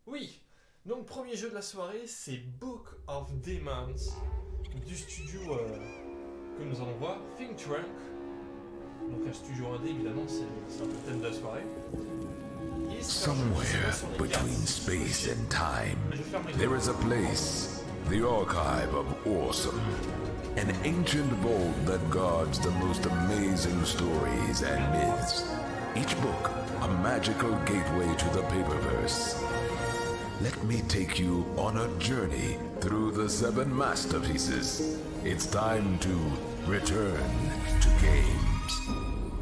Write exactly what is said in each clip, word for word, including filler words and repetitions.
Oui, donc premier jeu de la soirée, c'est Book of Demons du studio euh, que nous allons voir, Think Trunk. Donc un studio indé, évidemment, c'est c'est un peu le thème de la soirée. Et c'est un jeu qui se passe sur les cartes. Between space and time, Je ferme les there cartes. is a place, the archive of Awesome, an ancient vault that guards the most amazing stories and myths. Each book, a magical gateway to the paperverse. Let me take you on a journey through the seven masterpieces. It's time to return to games.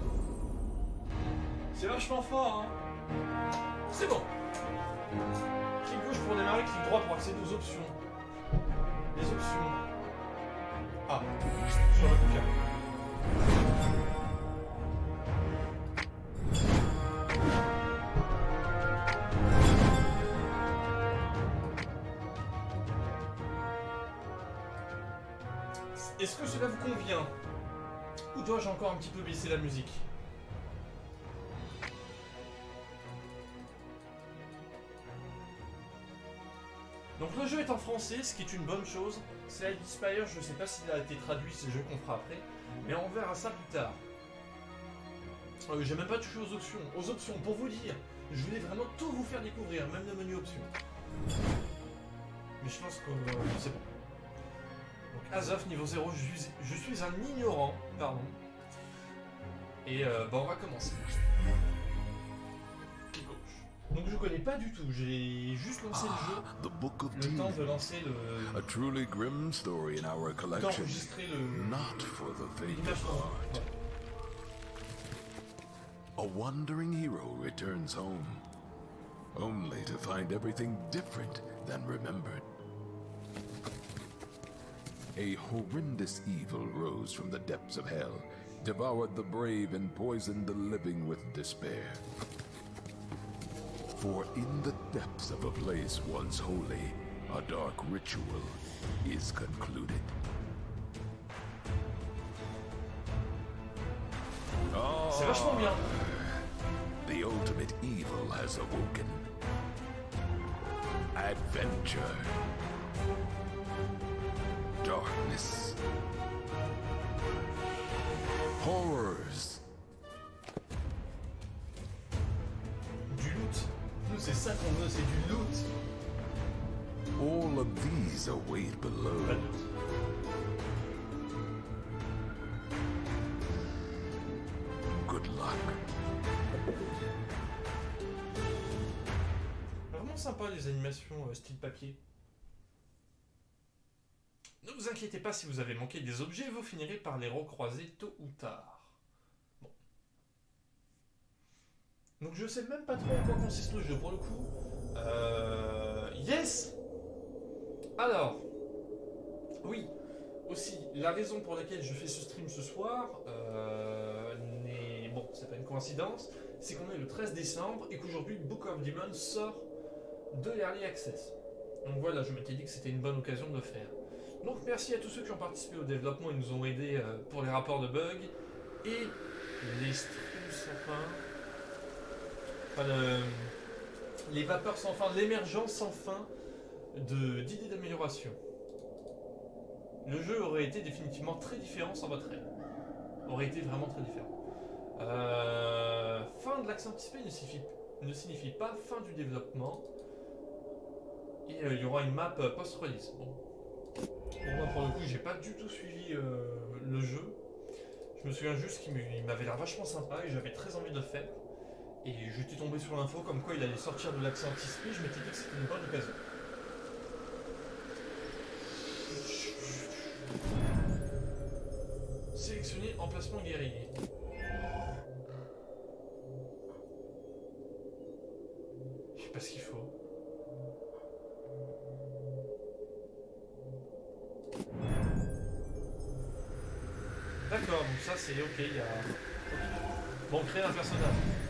C'est vachement fort, hein. C'est bon. Clic gauche pour démarrer, clic droit pour accéder aux options. Les options. Ah, sur la bouquin. Est-ce que cela vous convient? Ou dois-je encore un petit peu baisser la musique? Donc le jeu est en français, ce qui est une bonne chose. C'est Light Spire, je ne sais pas s'il a été traduit, c'est le jeu qu'on fera après. Mais on verra ça plus tard. Euh, J'ai même pas touché aux options. Aux options, pour vous dire, je voulais vraiment tout vous faire découvrir, même le menu options. Mais je pense que euh, c'est bon. Donc Azov, niveau zéro, je suis, je suis un ignorant, pardon. Et euh, bah on va commencer. Clic gauche. Donc je connais pas du tout, j'ai juste lancé le jeu. The Book of Le temps de Demons, lancer le... a truly grim story in our collection, d'enregistrer le... not for the faint l'image of qu'on- heart. ouais. A wandering hero returns home, only to find everything different than remembered. A horrendous evil rose from the depths of hell, devoured the brave and poisoned the living with despair. For in the depths of a place once holy, a dark ritual is concluded. C'est vachement bien. The ultimate evil has awoken. Adventure. Darkness. Horrors. Du loot. Nous c'est ça qu'on veut, c'est du loot. All of these await below. Pas de loot. Good luck. Vraiment sympa les animations euh, style papier. Ne vous inquiétez pas si vous avez manqué des objets, vous finirez par les recroiser tôt ou tard. Bon. Donc je sais même pas trop en quoi consiste le jeu pour le coup. Euh... Yes. Alors, oui, aussi, la raison pour laquelle je fais ce stream ce soir, euh, n'est... bon, c'est pas une coïncidence, c'est qu'on est le treize décembre et qu'aujourd'hui Book of Demons sort de l'Early Access. Donc voilà, je m'étais dit que c'était une bonne occasion de le faire. Donc merci à tous ceux qui ont participé au développement et nous ont aidés euh, pour les rapports de bugs et les streams sans fin, enfin, le- les vapeurs sans fin, l'émergence sans fin de- d'idées d'amélioration. Le jeu aurait été définitivement très différent sans votre aide. Aurait été vraiment très différent. Euh, fin de l'accès anticipé ne signifie, ne signifie pas fin du développement. Et euh, il y aura une map euh, post-release. Bon. Bon, moi pour le coup, j'ai pas du tout suivi euh, le jeu. Je me souviens juste qu'il m'avait l'air vachement sympa et j'avais très envie de le faire. Et j'étais tombé sur l'info comme quoi il allait sortir de l'accès anticipé. Je m'étais dit que c'était une bonne occasion. Sélectionner emplacement guerrier. Je sais pas ce qu'il faut. D'accord, donc ça c'est ok, il y a... ok. Bon, créer un personnage.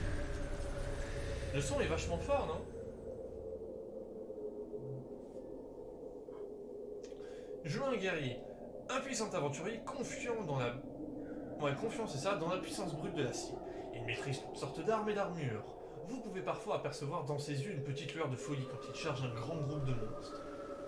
Le son est vachement fort, non? Jouer un guerrier. Un puissant aventurier confiant dans la... Ouais, confiant c'est ça, dans la puissance brute de l'acier. Il maîtrise toutes sortes d'armes et d'armures. Vous pouvez parfois apercevoir dans ses yeux une petite lueur de folie quand il charge un grand groupe de monstres.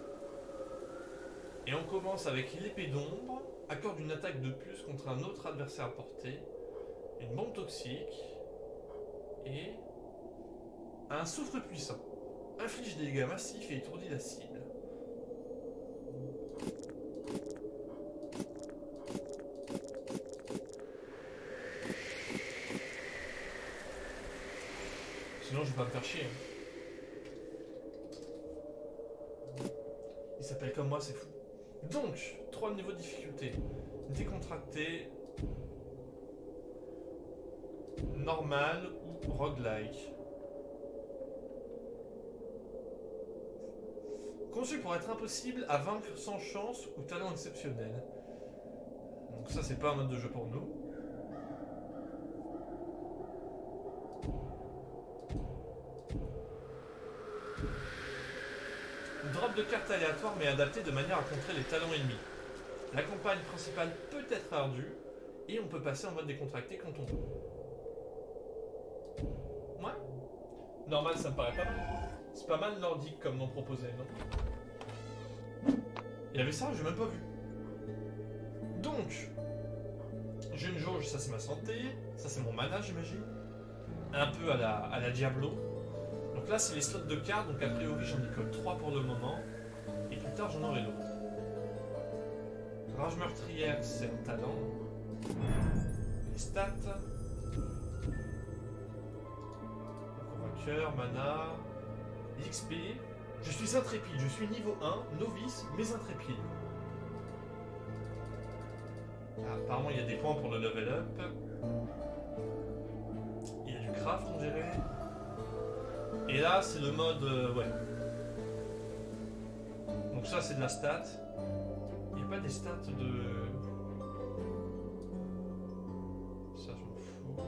Et on commence avec l'épée d'ombre, accorde une attaque de plus contre un autre adversaire à portée, une bombe toxique, et un souffle puissant. Inflige des dégâts massifs et étourdit la cible. Sinon je vais pas me faire chier. Il s'appelle comme moi, c'est fou. Donc, trois niveaux de difficulté. Décontracté, normal ou roguelike. Conçu pour être impossible à vaincre sans chance ou talent exceptionnel. Donc ça c'est pas un mode de jeu pour nous. Drop de cartes aléatoires mais adaptées de manière à contrer les talents ennemis. La campagne principale peut être ardue et on peut passer en mode décontracté quand on veut. Ouais. Normal, ça me paraît pas mal. C'est pas mal nordique comme nom proposé, non? Il y avait ça, j'ai même pas vu. Donc, j'ai une jauge, ça c'est ma santé, ça c'est mon mana j'imagine. Un peu à la, à la Diablo. Donc là c'est les slots de cartes, donc a priori j'en ai que trois pour le moment. Et plus tard j'en aurai d'autres. Rage meurtrière c'est un talent. Les stats. Convainqueur, mana. L'X P. Je suis intrépide, je suis niveau un, novice, mais intrépide. Ah, apparemment il y a des points pour le level up. Il y a du craft on dirait. Et là c'est le mode... Euh, ouais. Donc ça c'est de la stat. Il n'y a pas des stats de... Ça je m'en fous.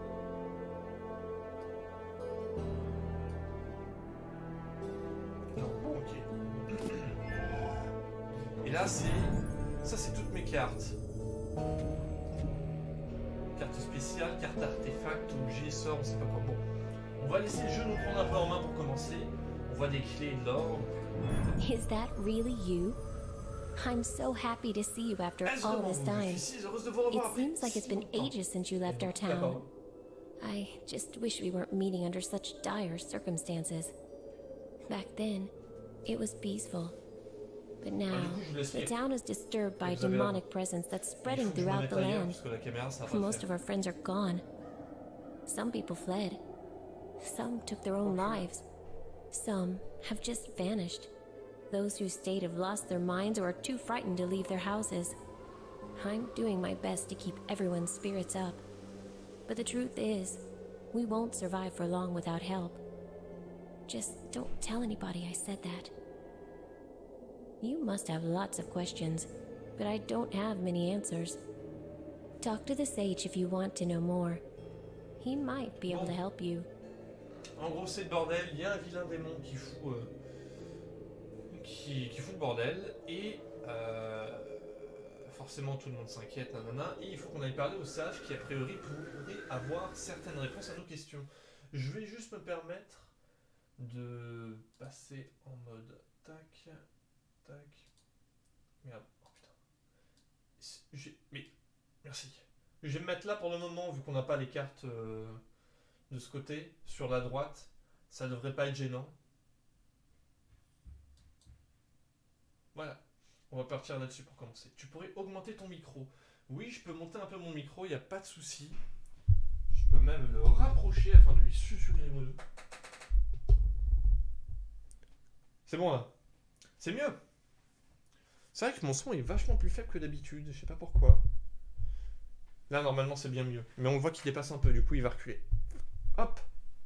Non, bon, ok. Et là c'est... Ça c'est toutes mes cartes. Carte spéciale, carte artefact, objet, sort, on sait pas quoi. Bon. On va laisser le jeu nous prendre un peu en main pour commencer. On voit des clés de l'or. Is that really you? I'm so happy to see you after all this time. It seems like it's been ages since you left our town. I just wish we weren't meeting under such dire circumstances. Back then, it was peaceful. But now, the town is disturbed by a demonic presence that's spreading throughout the land. Most of our friends are gone. Some people fled. Some took their own lives. Some have just vanished. Those who stayed have lost their minds or are too frightened to leave their houses. I'm doing my best to keep everyone's spirits up. But the truth is, we won't survive for long without help. Just don't tell anybody I said that. You must have lots of questions, but I don't have many answers. Talk to the sage if you want to know more. He might be able to help you. En gros, c'est le bordel. Il y a un vilain démon qui fout, euh, qui, qui fout le bordel. Et euh, forcément, tout le monde s'inquiète. Nanana, et il faut qu'on aille parler au sage qui, a priori, pourrait avoir certaines réponses à nos questions. Je vais juste me permettre de passer en mode tac, tac. Merde. Oh putain. Mais merci. Je vais me mettre là pour le moment, vu qu'on n'a pas les cartes. Euh, de ce côté, sur la droite, ça devrait pas être gênant. Voilà, on va partir là-dessus pour commencer. Tu pourrais augmenter ton micro. Oui, je peux monter un peu mon micro, il n'y a pas de souci. Je peux même le rapprocher afin de lui susurrer les mots. C'est bon là. C'est mieux. C'est vrai que mon son est vachement plus faible que d'habitude, je sais pas pourquoi. Là, normalement, c'est bien mieux. Mais on voit qu'il dépasse un peu, du coup, il va reculer. Hop.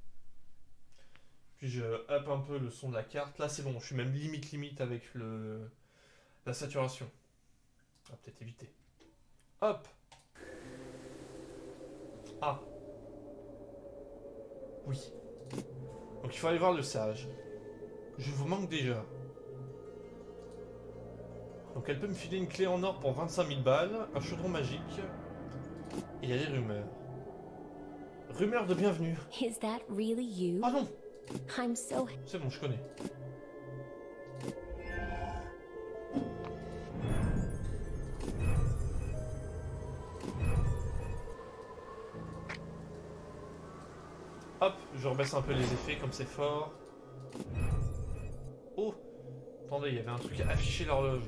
Puis je up un peu le son de la carte. Là c'est bon, je suis même limite limite avec le la saturation. On va peut-être éviter. Hop. Ah. Oui. Donc il faut aller voir le sage. Je vous manque déjà. Donc elle peut me filer une clé en or pour vingt-cinq mille balles, un chaudron magique. Et il y a des rumeurs. Rumeur de bienvenue. Is that really you? Ah non. I'm so... C'est bon, je connais. Hop, je rebaisse un peu les effets comme c'est fort. Oh, attendez, il y avait un truc à afficher l'horloge.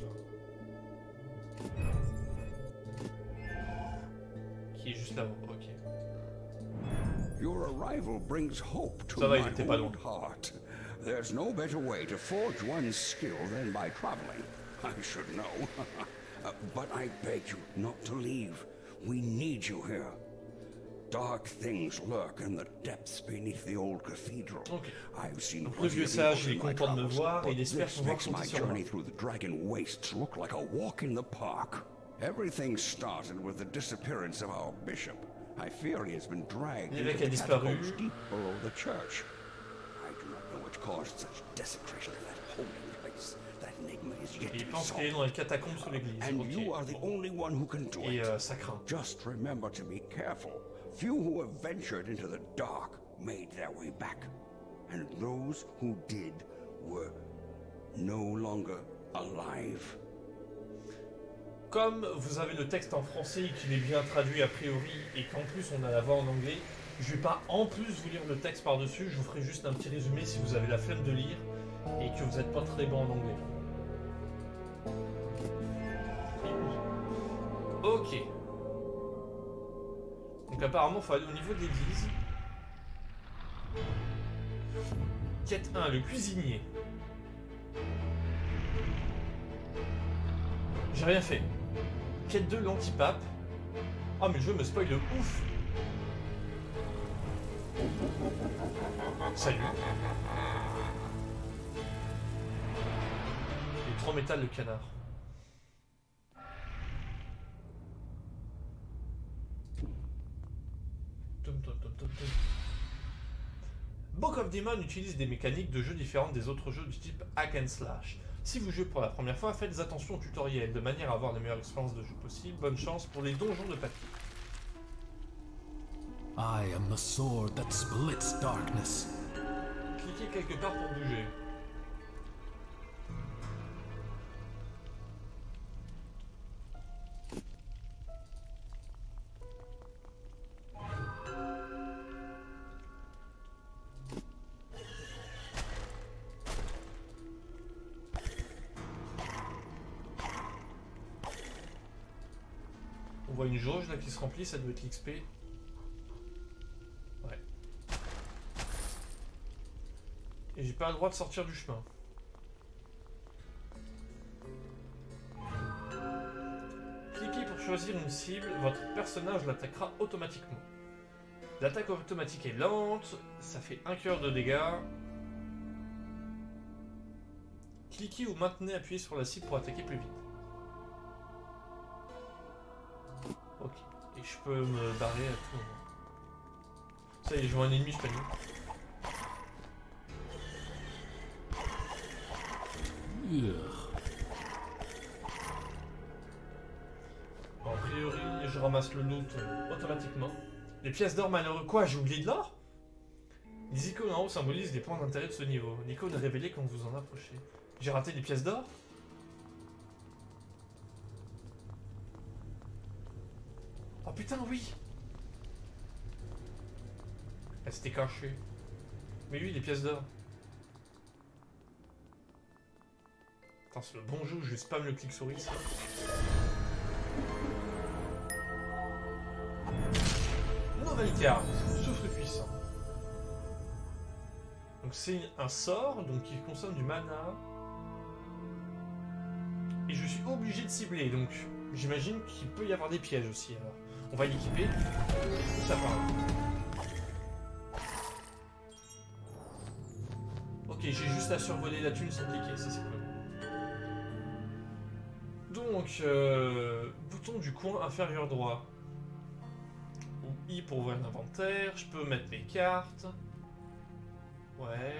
Qui est juste là-haut, ok. Your arrival brings hope to Ça va, il my était pas old loin. heart. There's no better way to forge one's skill than by traveling. I should know. uh, but I beg you not to leave. We need you here. Dark things lurk in the depths beneath the old cathedral. Okay. I've seen Donc le plenty vieux of sage, evils il est in my content de me travels, voir et il but espère this pouvoir makes my compter sur moi. journey through the Dragon Wastes look like a walk in the park. Everything started with the disappearance of our bishop. I fear he has been dragged into L'évêque a the disparu. catacombs deep below the church. I do not know what caused such desecration of that holy place. That enigma is yet Et to il be pense qu'il est solved. dans les catacombes sous l'église. And Ok. you are the only one who can do Et it. euh, ça craint. Just remember to be careful. Few who have ventured into the dark made their way back. And those who did were no longer alive. Comme vous avez le texte en français et qu'il est bien traduit a priori, et qu'en plus on a la voix en anglais, je vais pas en plus vous lire le texte par-dessus, je vous ferai juste un petit résumé si vous avez la flemme de lire et que vous n'êtes pas très bon en anglais. Ok. Donc apparemment il faut aller au niveau de l'église. Quête un, le cuisinier. J'ai rien fait. Quête deux, l'antipape. Ah mais le jeu me spoil de ouf. Salut. Et trois métal de canard. Tum, tum, tum, tum, tum. Book of Demon utilise des mécaniques de jeu différentes des autres jeux du type hack and slash. Si vous jouez pour la première fois, faites attention au tutoriel de manière à avoir la meilleure expérience de jeu possible. Bonne chance pour les donjons de papier. I am the sword that splits darkness. Cliquez quelque part pour bouger. On voit une jauge là qui se remplit, ça doit être l'X P. Ouais. Et j'ai pas le droit de sortir du chemin. Cliquez pour choisir une cible, votre personnage l'attaquera automatiquement. L'attaque automatique est lente, ça fait un cœur de dégâts. Cliquez ou maintenez appuyé sur la cible pour attaquer plus vite. Ok, et je peux me barrer à tout moment. Ça y est, je vois un ennemi, je panique. Ugh. Bon, a priori, je ramasse le loot euh, automatiquement. Les pièces d'or malheureux. Quoi, j'ai oublié de l'or? Les icônes en haut symbolisent les points d'intérêt de ce niveau. L'icône est révélée quand vous en approchez. J'ai raté des pièces d'or? Oh putain, oui! Elle s'était cachée. Mais oui, les pièces d'or. Attends, c'est le bon jeu, je spam le clic souris, ça. Nouvelle carte, souffle puissant. Donc c'est un sort donc qui consomme du mana. Et je suis obligé de cibler, donc j'imagine qu'il peut y avoir des pièges aussi. Alors, on va l'équiper. Ça part. Ok, j'ai juste à survoler la thune sans cliquer, ça c'est cool. Donc, euh, bouton du coin inférieur droit. Ou I pour ouvrir l'inventaire. Je peux mettre les cartes. Ouais.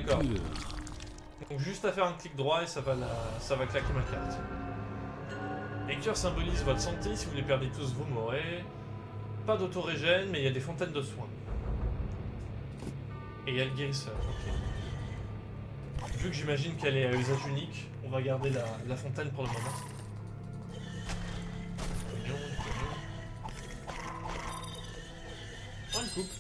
D'accord. Donc juste à faire un clic droit et ça va, la... ça va claquer ma carte. Les cœurs symbolisent votre santé, si vous les perdez tous, vous mourrez. Pas d'autorégène, mais il y a des fontaines de soins. Et il y a le guérisseur, ok. Vu que j'imagine qu'elle est à usage unique, on va garder la, la fontaine pour le moment. Mignon, mignon. Oh, une coupe.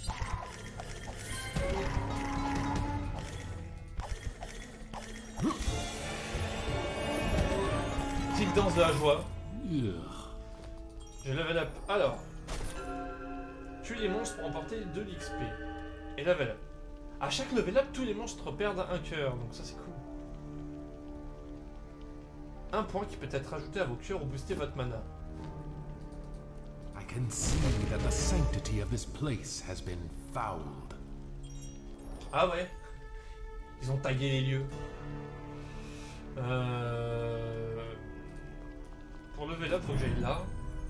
Petite danse de la joie. Je level up. Alors. Tuer les monstres pour emporter de l'X P. Et level up. À chaque level up, tous les monstres perdent un cœur. Donc ça c'est cool. Un point qui peut être ajouté à vos cœurs ou booster votre mana. I can see that the sanctity of this place has been fouled. Ah ouais. Ils ont tagué les lieux. Euh... Pour level up, faut que j'aille là.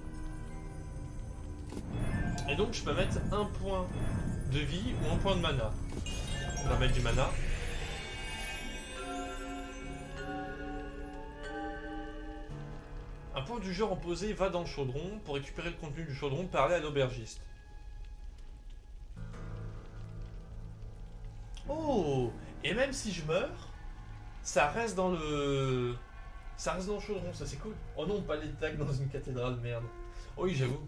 Et donc je peux mettre un point de vie ou un point de mana. On va mettre du mana. Un point du genre opposé va dans le chaudron. Pour récupérer le contenu du chaudron, parler à l'aubergiste. Oh! Et même si je meurs, ça reste dans le... Ça reste dans le chaudron, ça c'est cool. Oh non, pas les tags dans une cathédrale, merde. Oh oui, j'avoue.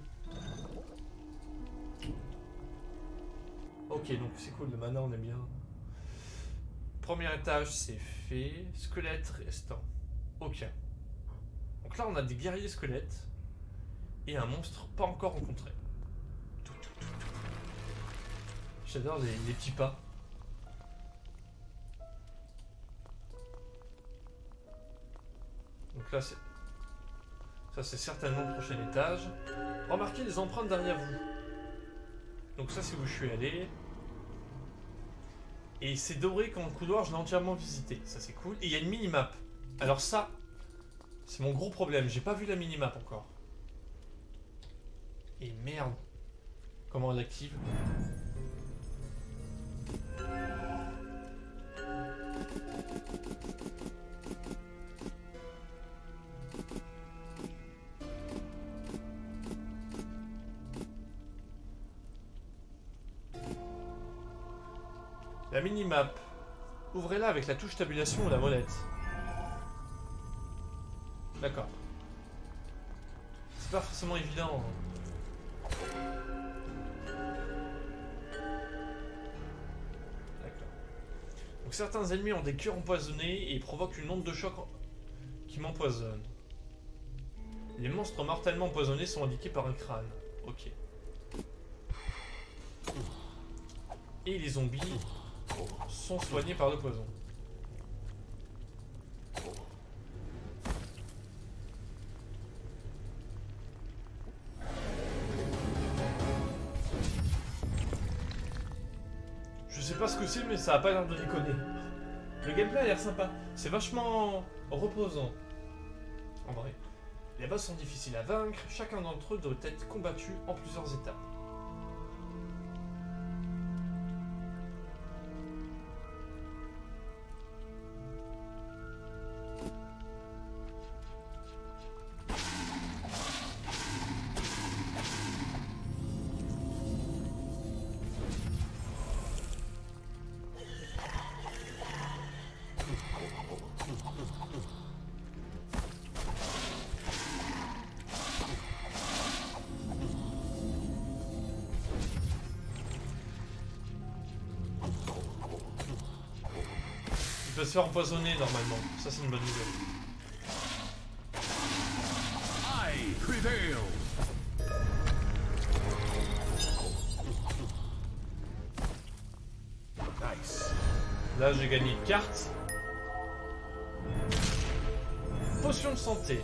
Ok, donc c'est cool, le mana on est bien. Premier étage c'est fait. Squelette restant. Ok. Donc là on a des guerriers squelettes. Et un monstre pas encore rencontré. J'adore les, les petits pas. Donc là c'est... Ça c'est certainement le prochain étage. Remarquez les empreintes derrière vous. Donc ça c'est où je suis allé. Et c'est doré quand le couloir je l'ai entièrement visité. Ça c'est cool. Et il y a une minimap. Alors ça, c'est mon gros problème. J'ai pas vu la minimap encore. Et merde. Comment on l'active? La minimap. Ouvrez-la avec la touche tabulation ou la molette. D'accord. C'est pas forcément évident. D'accord. Donc certains ennemis ont des cœurs empoisonnés et provoquent une onde de choc qui m'empoisonne. Les monstres mortellement empoisonnés sont indiqués par un crâne. Ok. Et les zombies sont soignés par le poison. Je sais pas ce que c'est, mais ça a pas l'air de déconner. Le gameplay a l'air sympa. C'est vachement reposant. En vrai. Les boss sont difficiles à vaincre. Chacun d'entre eux doit être combattu en plusieurs étapes. Il peut se faire empoisonner normalement, ça c'est une bonne nouvelle. I prevail. Nice. Là j'ai gagné une carte. Potion de santé.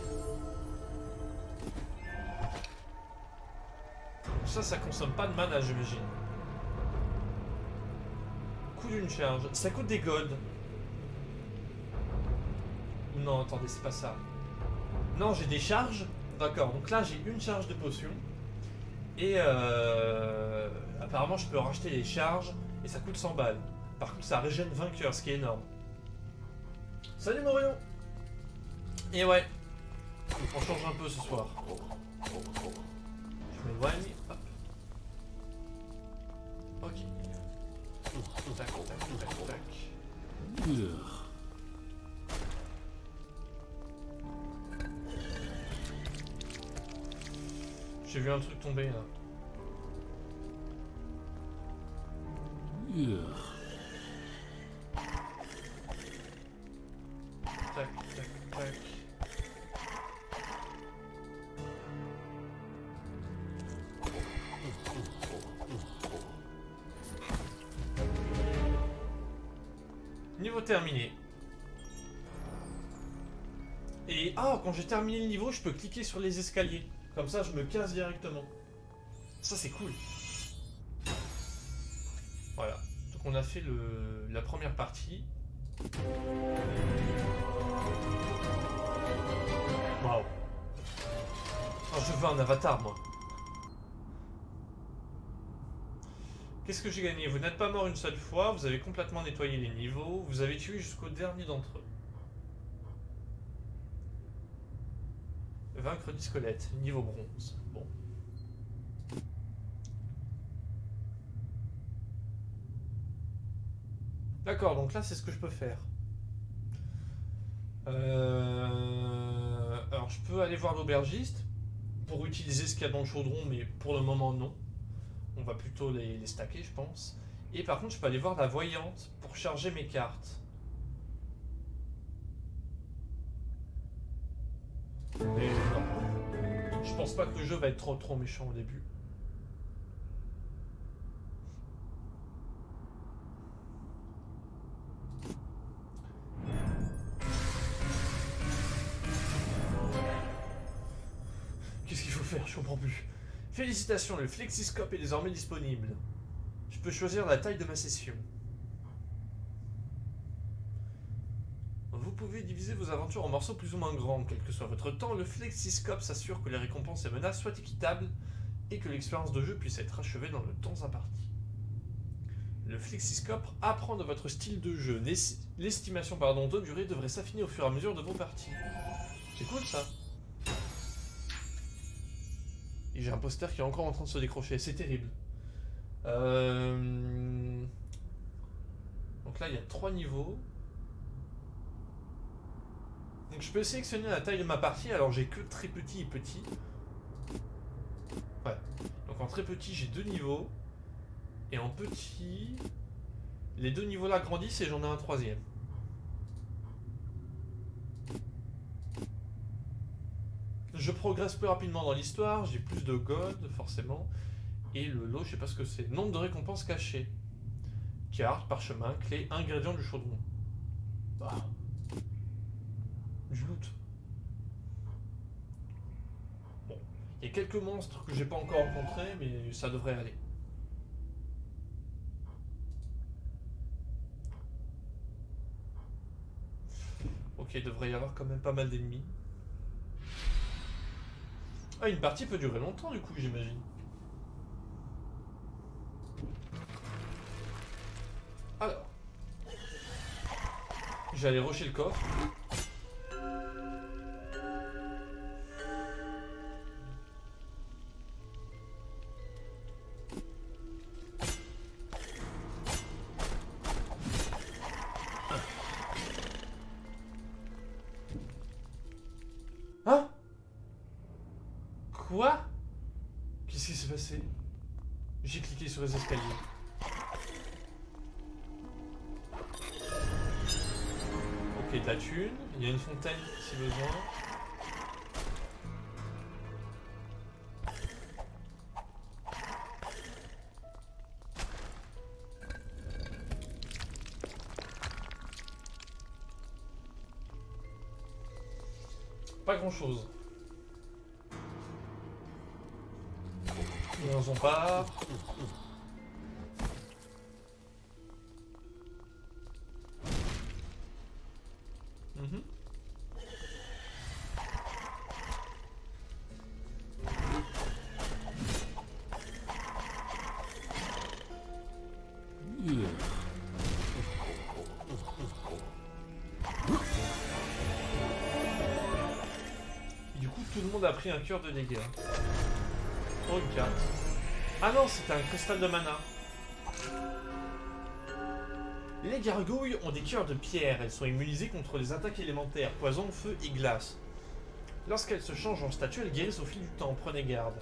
Ça, ça consomme pas de mana, j'imagine. Coût d'une charge. Ça coûte des golds. Non, attendez, c'est pas ça. Non, j'ai des charges. D'accord, donc là, j'ai une charge de potion. Et euh, apparemment, je peux racheter les charges. Et ça coûte cent balles. Par contre, ça régène vainqueur, ce qui est énorme. Salut Morio. Et ouais, on change un peu ce soir. Je m'éloigne. Hop. Ok. Tac, tac, tac, tac. J'ai vu un truc tomber là. Tac, tac, tac. Niveau terminé. Et ah, quand j'ai terminé le niveau, je peux cliquer sur les escaliers. Comme ça, je me casse directement. Ça, c'est cool. Voilà. Donc, on a fait le, la première partie. Waouh. Oh, je veux un avatar, moi. Qu'est-ce que j'ai gagné? Vous n'êtes pas mort une seule fois, vous avez complètement nettoyé les niveaux, vous avez tué jusqu'au dernier d'entre eux. Vaincre dix squelettes, niveau bronze. Bon. D'accord, donc là c'est ce que je peux faire. Euh... Alors je peux aller voir l'aubergiste pour utiliser ce qu'il y a dans le chaudron, mais pour le moment non. On va plutôt les, les stacker, je pense. Et par contre, je peux aller voir la voyante pour charger mes cartes. Mais non. Je pense pas que le jeu va être trop trop méchant au début. Qu'est-ce qu'il faut faire? Je comprends plus. Félicitations, le Flexiscope est désormais disponible. Je peux choisir la taille de ma session. Vous pouvez diviser vos aventures en morceaux plus ou moins grands. Quel que soit votre temps, le Flexiscope s'assure que les récompenses et menaces soient équitables et que l'expérience de jeu puisse être achevée dans le temps imparti. Le Flexiscope apprend de votre style de jeu. L'estimation pardon, de durée devrait s'affiner au fur et à mesure de vos parties. C'est cool ça. Et j'ai un poster qui est encore en train de se décrocher, c'est terrible. Euh... Donc là il y a trois niveaux. Donc je peux sélectionner la taille de ma partie, alors j'ai que très petit et petit. Ouais. Donc en très petit j'ai deux niveaux. Et en petit... Les deux niveaux là grandissent et j'en ai un troisième. Je progresse plus rapidement dans l'histoire, j'ai plus de gold, forcément. Et le lot, je sais pas ce que c'est. Nombre de récompenses cachées. Carte, parchemin, clé, ingrédients du chaudron. Bah. Du loot. Bon. Il y a quelques monstres que j'ai pas encore rencontrés, mais ça devrait aller. Ok, il devrait y avoir quand même pas mal d'ennemis. Ah, une partie peut durer longtemps du coup, j'imagine. Alors. J'allais rusher le coffre. Hein? Quoi? Qu'est-ce qui s'est passé? J'ai cliqué sur les escaliers. Ok, de la thune. Il y a une fontaine si besoin. Pas grand chose. Ils en ont pas. Mm-hmm. le monde a pris un cœur de dégâts. Oh, une carte. Ah non, c'était un cristal de mana. Les gargouilles ont des cœurs de pierre. Elles sont immunisées contre les attaques élémentaires, poison, feu et glace. Lorsqu'elles se changent en statue, elles guérissent au fil du temps. Prenez garde.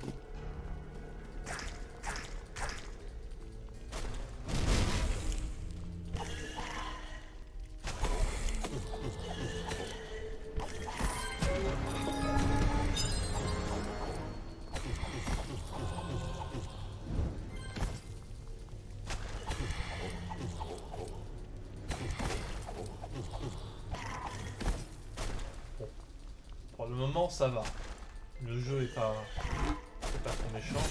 Pour le moment, ça va. Le jeu est pas, est pas trop méchant.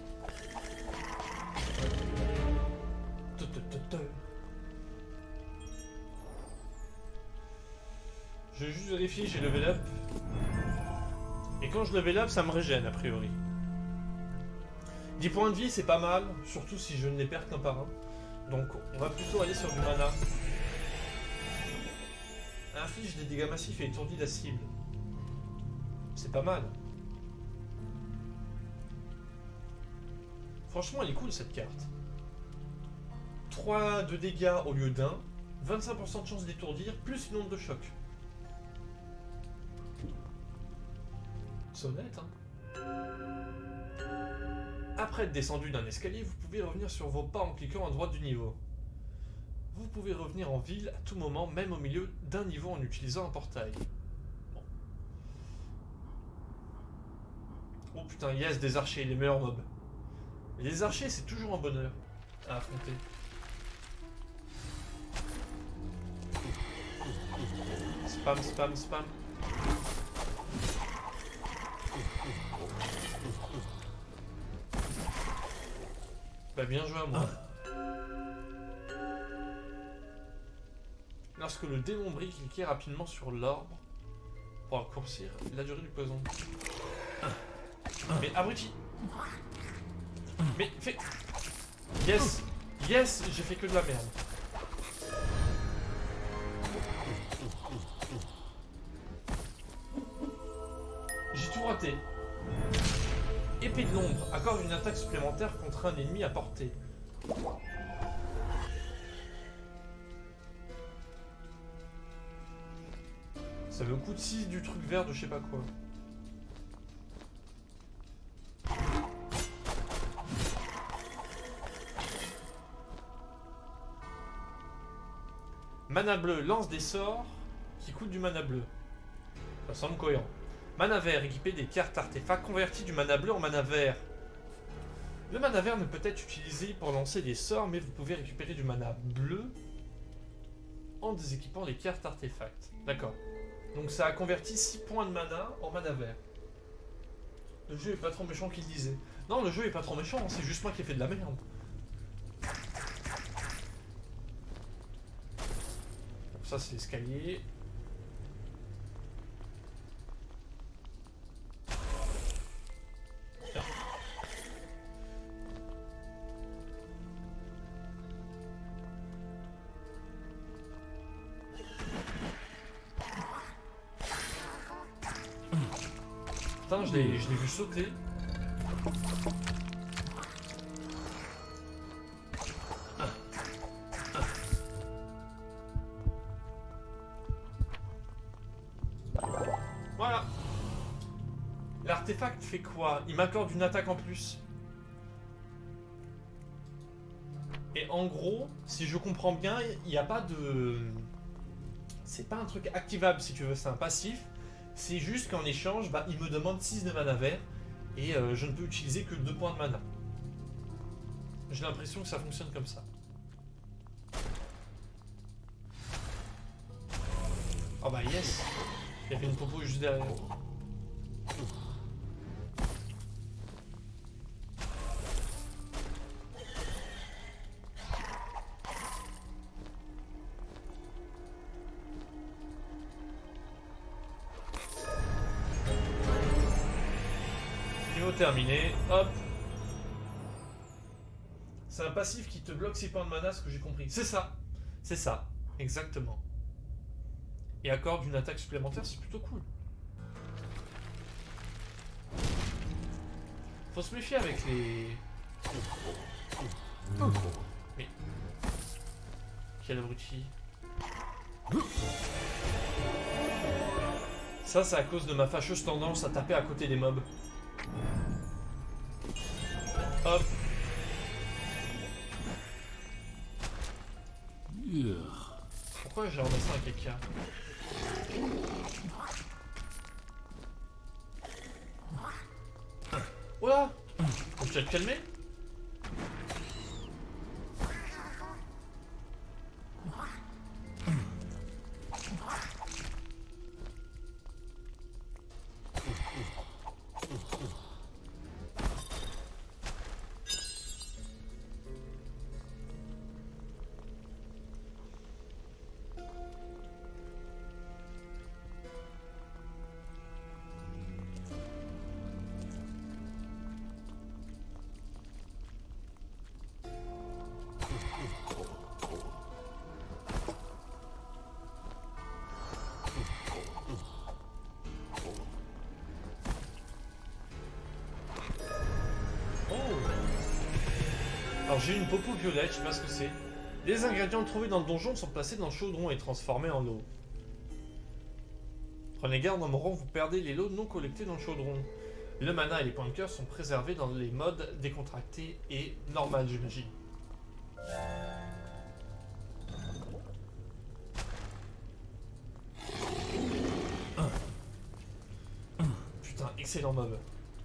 Je vais juste vérifier, j'ai level up. Et quand je level up, ça me régène a priori. dix points de vie, c'est pas mal, surtout si je ne les perds qu'un par un. Donc on va plutôt aller sur du mana. Inflige des dégâts massifs et étourdit la cible. C'est pas mal. Franchement, elle est cool cette carte. trois de dégâts au lieu d'un. vingt-cinq pour cent de chance d'étourdir, plus une onde de choc. C'est honnête, hein. Après être descendu d'un escalier, vous pouvez revenir sur vos pas en cliquant à droite du niveau. Vous pouvez revenir en ville à tout moment, même au milieu d'un niveau en utilisant un portail. Bon. Oh putain, yes, des archers, les meilleurs mobs. Et les archers, c'est toujours un bonheur à affronter. Spam, spam, spam. Bah bien joué à moi. Lorsque le démon brille, cliquez rapidement sur l'arbre pour raccourcir la durée du poison. Mais abruti. Mais fais... Yes. Yes, j'ai fait que de la merde. J'ai tout raté. Épée de l'ombre, accorde une attaque supplémentaire contre un ennemi à portée. Ça me coûte six du truc vert de je sais pas quoi. Mana bleu lance des sorts qui coûtent du mana bleu. Ça semble cohérent. Mana vert, équipé des cartes artefacts, convertit du mana bleu en mana vert. Le mana vert ne peut être utilisé pour lancer des sorts, mais vous pouvez récupérer du mana bleu en déséquipant les cartes artefacts. D'accord. Donc ça a converti six points de mana en mana vert. Le jeu est pas trop méchant qu'il disait. Non, le jeu est pas trop méchant, c'est juste moi qui ai fait de la merde. Donc ça c'est l'escalier. Putain, je l'ai vu sauter. Voilà. L'artefact fait quoi? Il m'accorde une attaque en plus. Et en gros, si je comprends bien, il n'y a pas de... C'est pas un truc activable si tu veux, c'est un passif. C'est juste qu'en échange, bah, il me demande six de mana vert et euh, je ne peux utiliser que deux points de mana. J'ai l'impression que ça fonctionne comme ça. Oh bah yes. Il y avait une popo juste derrière. Terminé, hop. C'est un passif qui te bloque six points de mana, ce que j'ai compris. C'est ça, c'est ça, exactement. Et accorde une attaque supplémentaire, c'est plutôt cool. Faut se méfier avec les... Mais... Quel abruti. Ça, c'est à cause de ma fâcheuse tendance à taper à côté des mobs. Hop. Pourquoi j'ai ramassé un caca? Oula! Faut que tu vas te calmer? Alors j'ai une popo violette, je sais pas ce que c'est. Les ingrédients trouvés dans le donjon sont placés dans le chaudron et transformés en eau. Prenez garde, en mourant, vous perdez les lots non collectés dans le chaudron. Le mana et les points de cœur sont préservés dans les modes décontractés et normal, j'imagine. Putain, excellent mob.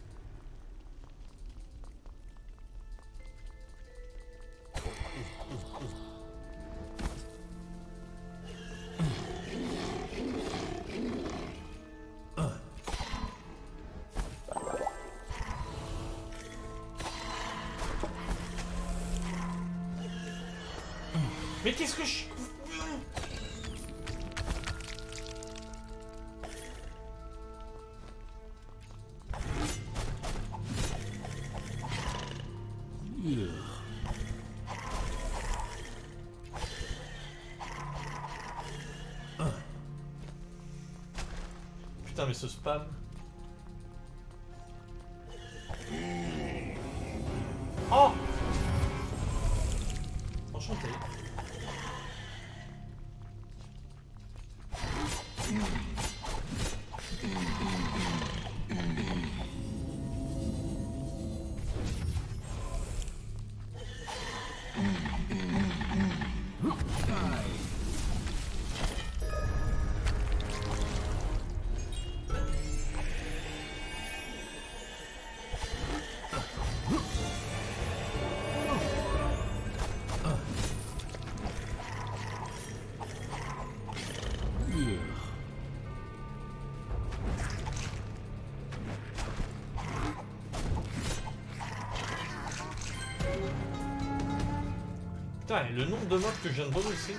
Mais qu'est-ce que je... Putain, mais ce spam... Oh! Enchanté. Putain, et le nombre de mobs que je viens de bonusser.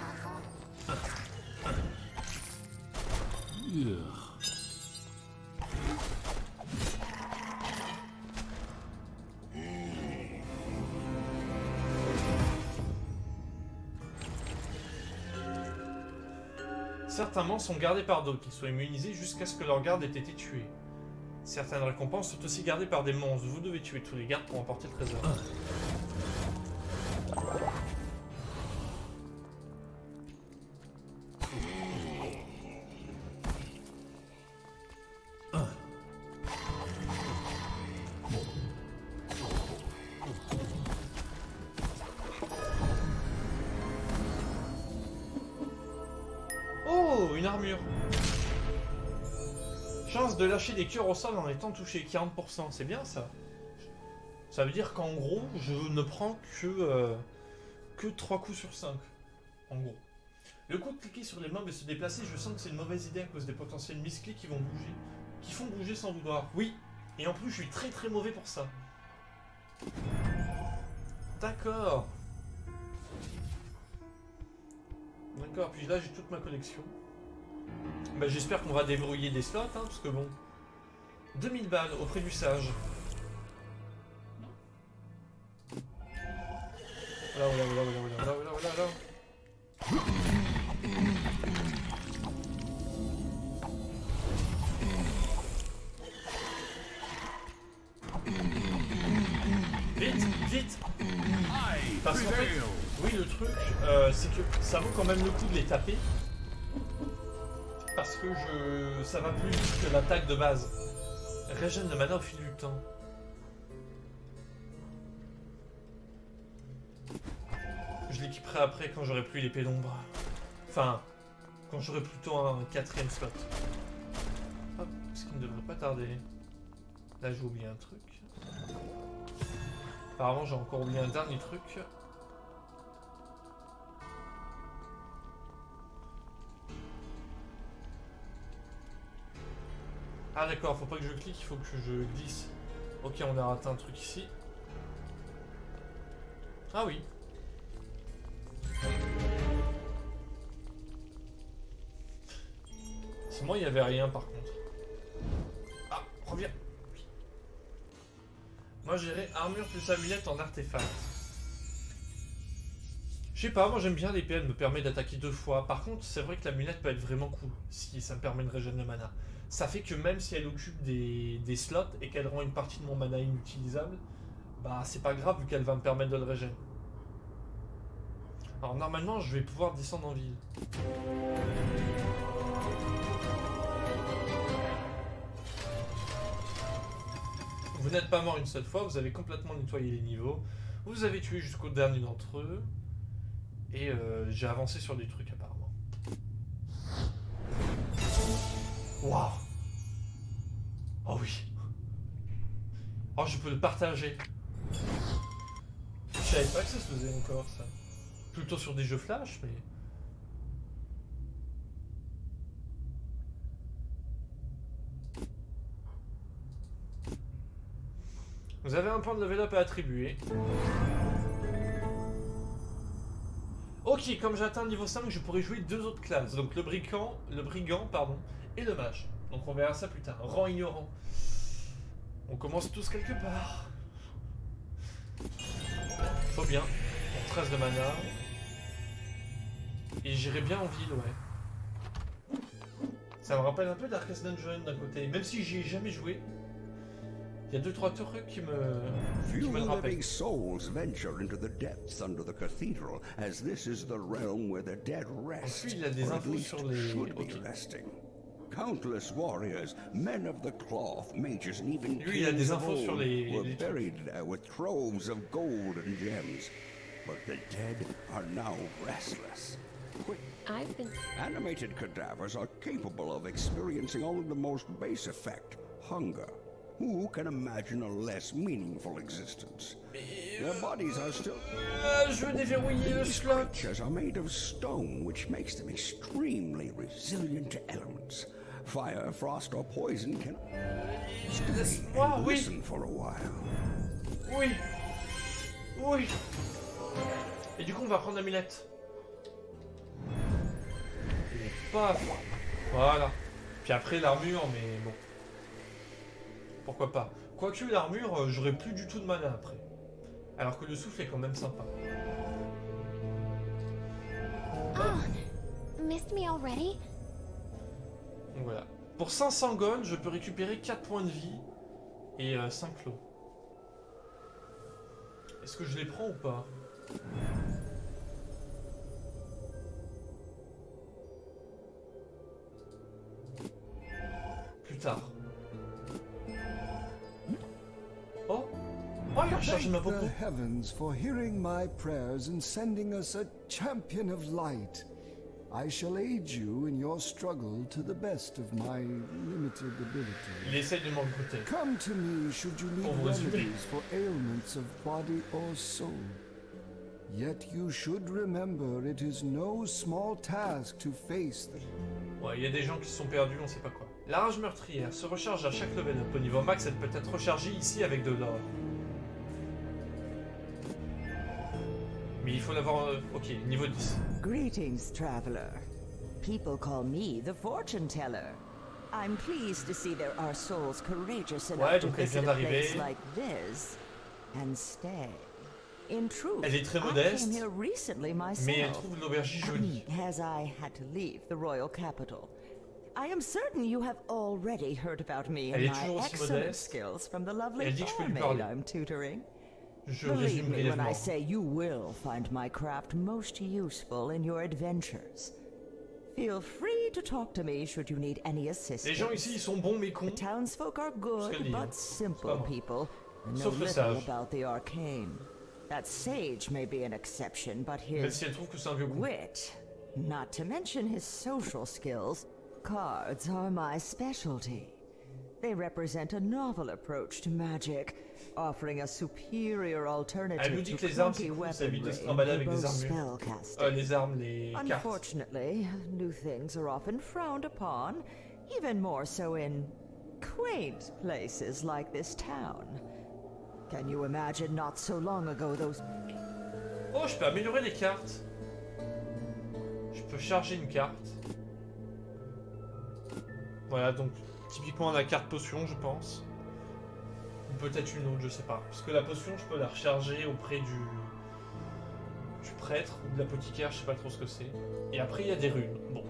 Certains monstres sont gardés par d'autres, qu'ils soient immunisés jusqu'à ce que leur garde ait été tué. Certaines récompenses sont aussi gardées par des monstres. Vous devez tuer tous les gardes pour emporter le trésor. Oh, une armure. Chance de lâcher des cœurs au sol en étant touché, quarante pour cent, c'est bien ça. Ça veut dire qu'en gros, je ne prends que, euh, que trois coups sur cinq. En gros. Le coup de cliquer sur les mobs et se déplacer, je sens que c'est une mauvaise idée à cause des potentiels misclics qui vont bouger. Qui font bouger sans vouloir. Oui. Et en plus, je suis très très mauvais pour ça. D'accord. D'accord, puis là j'ai toute ma collection. Bah, j'espère qu'on va débrouiller des slots, hein, parce que bon... deux mille balles auprès du sage. Voilà, voilà, voilà, voilà, voilà, voilà, voilà, voilà. Parce qu'en fait, oui, le truc, euh, c'est que ça vaut quand même le coup de les taper. Parce que je, ça va plus vite que l'attaque de base. Régène de mana au fil du temps. Je l'équiperai après quand j'aurai plus l'épée d'ombre. Enfin, quand j'aurai plutôt un quatrième slot. Hop, ce qui ne devrait pas tarder. Là, j'ai oublié un truc. Apparemment, j'ai encore oublié un dernier truc. Ah d'accord, faut pas que je clique, il faut que je glisse. Ok, on a raté un truc ici. Ah oui. C'est moi, il n'y avait rien par contre. Ah, reviens. Moi j'irai armure plus amulette en artefact. Je sais pas, moi j'aime bien l'épée, elle me permet d'attaquer deux fois. Par contre, c'est vrai que l'amulette peut être vraiment cool si ça me permet de régénérer le mana. Ça fait que même si elle occupe des, des slots et qu'elle rend une partie de mon mana inutilisable, bah c'est pas grave vu qu'elle va me permettre de le régénérer. Alors normalement je vais pouvoir descendre en ville. Vous n'êtes pas mort une seule fois, vous avez complètement nettoyé les niveaux. Vous avez tué jusqu'au dernier d'entre eux. Et euh, j'ai avancé sur des trucs apparemment. Waouh! Oh oui! Oh, je peux le partager. Je savais pas que ça se faisait encore, ça. Plutôt sur des jeux flash, mais... Vous avez un point de level up à attribuer. Ok, comme j'ai atteint le niveau cinq, je pourrais jouer deux autres classes. Donc le brigand, le brigand pardon, et le mage. Donc on verra ça plus tard. Rang ignorant. On commence tous quelque part. Faut bien. On treize de mana. Et j'irai bien en ville, ouais. Ça me rappelle un peu Darkest Dungeon d'un côté. Même si j'y ai jamais joué. Il y a deux trois trucs qui me, qui me le rappellent. Few living souls venture into the depths under the cathedral, as this is the realm where the dead rest, Ensuite, il a des or at infos least sur les... should be Okay. resting. Countless warriors, men of the cloth, mages, and even Lui, il a des kings of infos sur old les- were les trucs. buried there with troves of gold and gems. But the dead are now restless. Quick, I've been... animated cadavers are capable of experiencing only the most base effect, hunger. Who can imagine a less meaningful existence? Their bodies are still... Euh, je veux déverrouiller le These slot. creatures are made of stone, which makes them extremely resilient to elements. Fire, frost, or poison can stay Laisse-moi, and oui. listen for a while. Oui. Oui. Et du coup, on va prendre l'amulette. Et paf. Voilà. Puis après, l'armure, mais bon. Pourquoi pas. Quoique l'armure, euh, j'aurais plus du tout de mana après. Alors que le souffle est quand même sympa. Oh, missed me already? Donc voilà. Pour cinq cents gold, je peux récupérer quatre points de vie et euh, cinq lots. Est-ce que je les prends ou pas? Plus tard. Oh, oh, il a rechargé ma Thank popo. the heavens for hearing my prayers and sending us a champion of light. I shall aid you in your struggle to the best of my limited Il ability. essaye de m'en recruter. Come to me should you need Pour résumer. remedies for ailments of body or soul. Yet you should remember it is no small task to face them. Ouais, il y a des gens qui se sont perdus, on sait pas quoi. La rage meurtrière se recharge à chaque level up. Au niveau max, elle peut être rechargée ici avec de l'or. Mais il faut l'avoir... euh, ok, niveau dix. Greetings, traveler. People call me the fortune teller. I'm pleased to see there are souls courageous Ouais, enough to donc elle visit vient a place d'arriver. like this and stay. In truth, Elle est très I modeste, came here recently myself. mais elle trouve l'aubergine jolie. As I had to leave the royal capital. I am certain you have already heard about me Elle and est my toujours aussi excellent modeste. skills from the lovely Elle dit que je peux lui barmaid parler. I'm tutoring. Je Believe résume me when brièvement. I say you will find my craft most useful in your adventures. Feel free to talk to me should you need any assistance. Les gens ici, ils sont bons mais cons. The townsfolk are good, dit, hein. but simple people, and know Sauf le little sage. about the arcane. That sage may be an exception, but Même his si elle trouve que c'est un vieux con. wit, not to mention his social skills, cards are my specialty. They represent a novel approach to magic, offering a superior alternative Elle nous dit to que les armes, c'est clunky cool, ça évite de weaponry se trimballer and avec des verbose armures. spellcasting. Euh, les armes, les cartes. Unfortunately, new things are often frowned upon, even more so in quaint places like this town. Can you imagine not so long ago those... Oh, je peux améliorer les cartes. Je peux charger une carte. Voilà, donc typiquement la carte potion, je pense. Ou peut-être une autre, je sais pas. Parce que la potion, je peux la recharger auprès du, du prêtre ou de l'apothicaire, je sais pas trop ce que c'est. Et après, il y a des runes. Bon.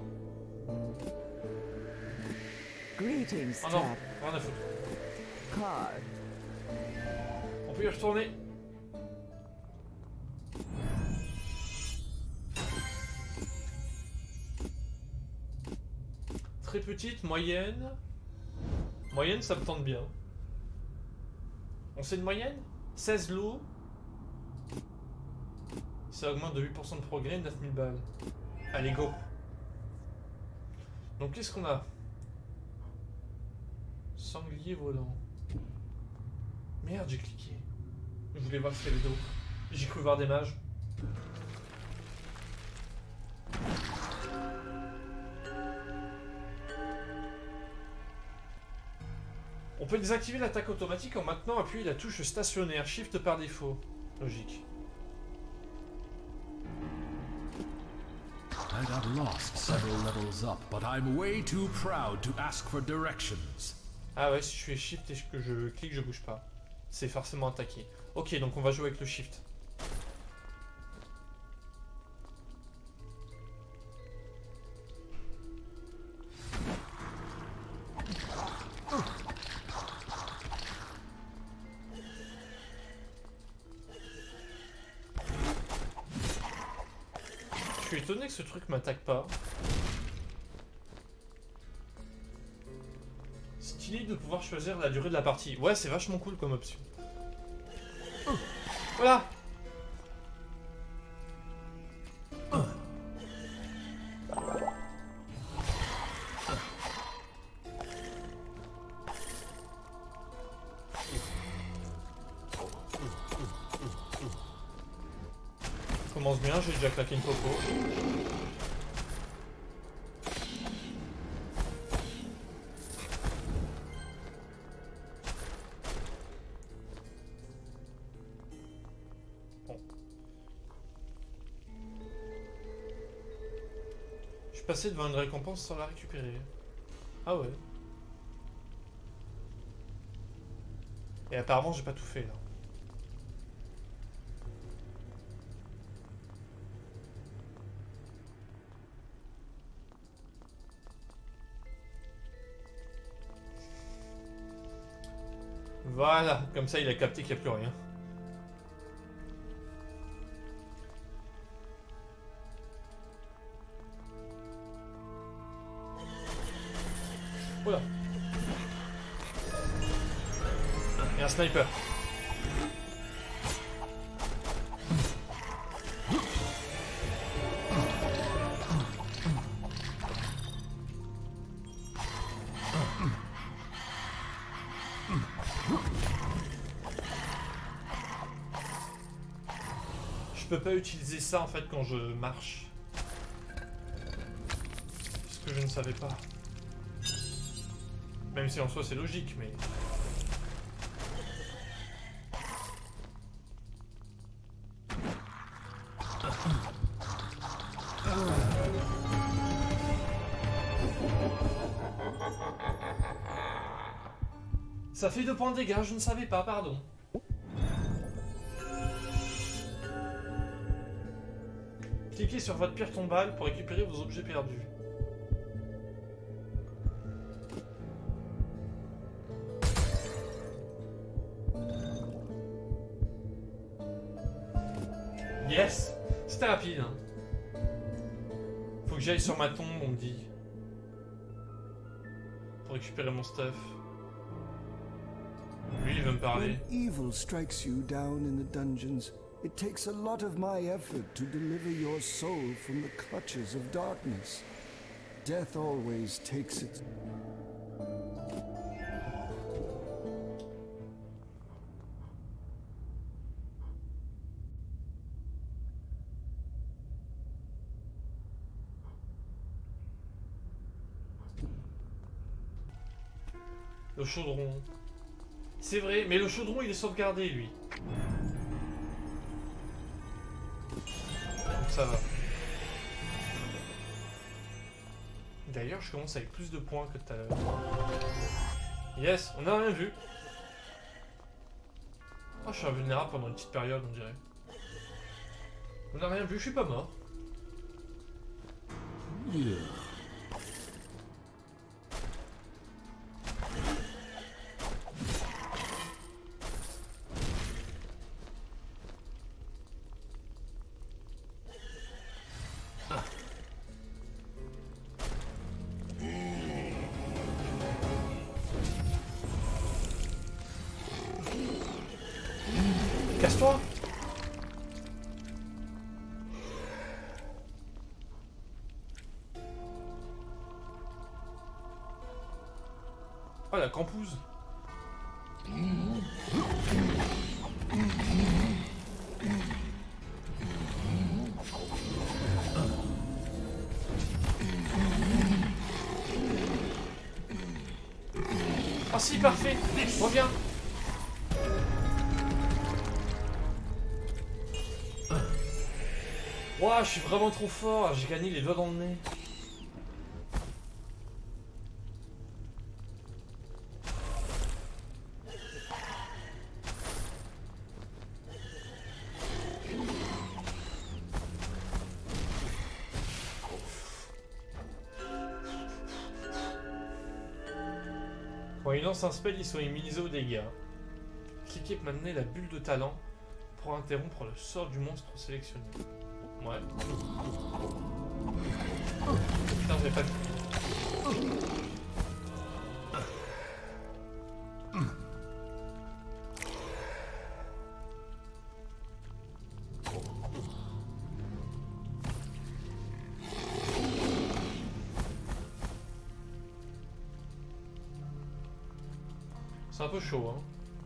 Greetings, Oh non, Jack. rien à foutre. Card. On peut y retourner. Très petite, moyenne. Moyenne, ça me tente bien. On sait une moyenne? seize lots. Ça augmente de huit pour cent de progrès, neuf mille balles. Allez, go. Donc, qu'est-ce qu'on a? Sanglier volant. Merde, j'ai cliqué. Je voulais voir ce qu'il y avait d'autre. J'ai cru voir des mages. On peut désactiver l'attaque automatique en maintenant appuyant la touche stationnaire, shift par défaut. Logique. I got lost several levels up, but I'm way too proud to ask for directions. Ah ouais, si je fais shift et que je clique, je bouge pas. C'est forcément attaqué. Ok, donc on va jouer avec le shift. Je suis étonné que ce truc m'attaque pas. Stylé de pouvoir choisir la durée de la partie. Ouais, c'est vachement cool comme option. Voilà. Commence bien, j'ai déjà claqué une popo. Bon. Je suis passé devant une récompense sans la récupérer. Ah ouais. Et apparemment j'ai pas tout fait là. Voilà, comme ça il a capté qu'il n'y a plus rien. Voilà. Et un sniper. Je peux pas utiliser ça en fait quand je marche. Ce que je ne savais pas. Même si en soi c'est logique, mais... Ça fait deux points de dégâts, je ne savais pas, pardon. Cliquez sur votre pierre tombale pour récupérer vos objets perdus. Yes. C'était rapide. Hein. Faut que j'aille sur ma tombe, on me dit. Pour récupérer mon stuff. Lui, il veut me parler. When evil strikes you down in the dungeons, it takes a lot of my effort to deliver your soul from the clutches of darkness. Death always takes its... Le chaudron. C'est vrai, mais le chaudron il est sauvegardé lui. Donc ça va. D'ailleurs, je commence avec plus de points que tout à l'heure. Yes, on n'a rien vu. Oh, je suis invulnérable pendant une petite période, on dirait. On n'a rien vu, je suis pas mort. Yeah. Casse-toi! Oh la campouse! Oh si, parfait! Reviens! Ouah, je suis vraiment trop fort, j'ai gagné les doigts dans le nez. Quand ils lancent un spell, ils sont immunisés aux dégâts. Cliquez pour maintenir la bulle de talent pour interrompre le sort du monstre sélectionné. Ouais. Putain, j'avais pas de... C'est un peu chaud, hein.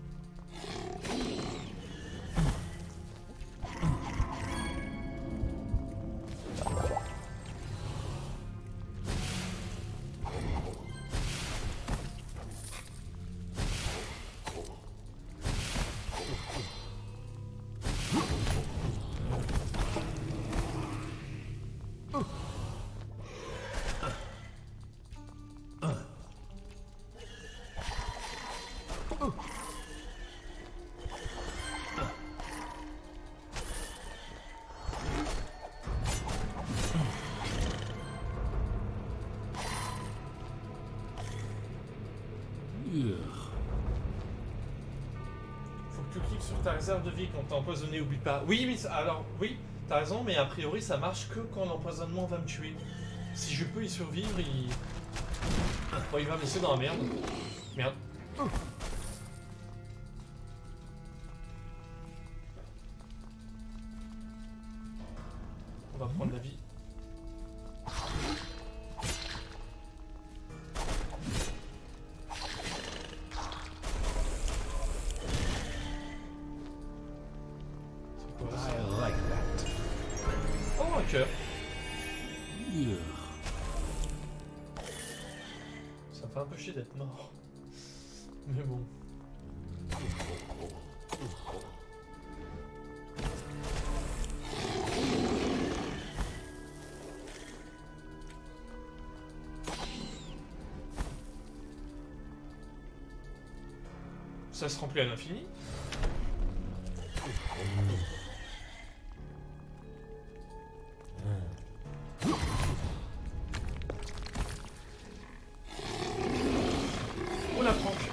Faut que tu cliques sur ta réserve de vie quand t'es empoisonné, oublie pas. Oui, mais ça- alors, oui, t'as raison, mais a priori ça marche que quand l'empoisonnement va me tuer. Si je peux y survivre, il... Bon, il va me laisser dans la merde. Merde. On va prendre la vie. Ça me fait un peu chier d'être mort. Mais bon. Ça se remplit à l'infini. Oh la planche.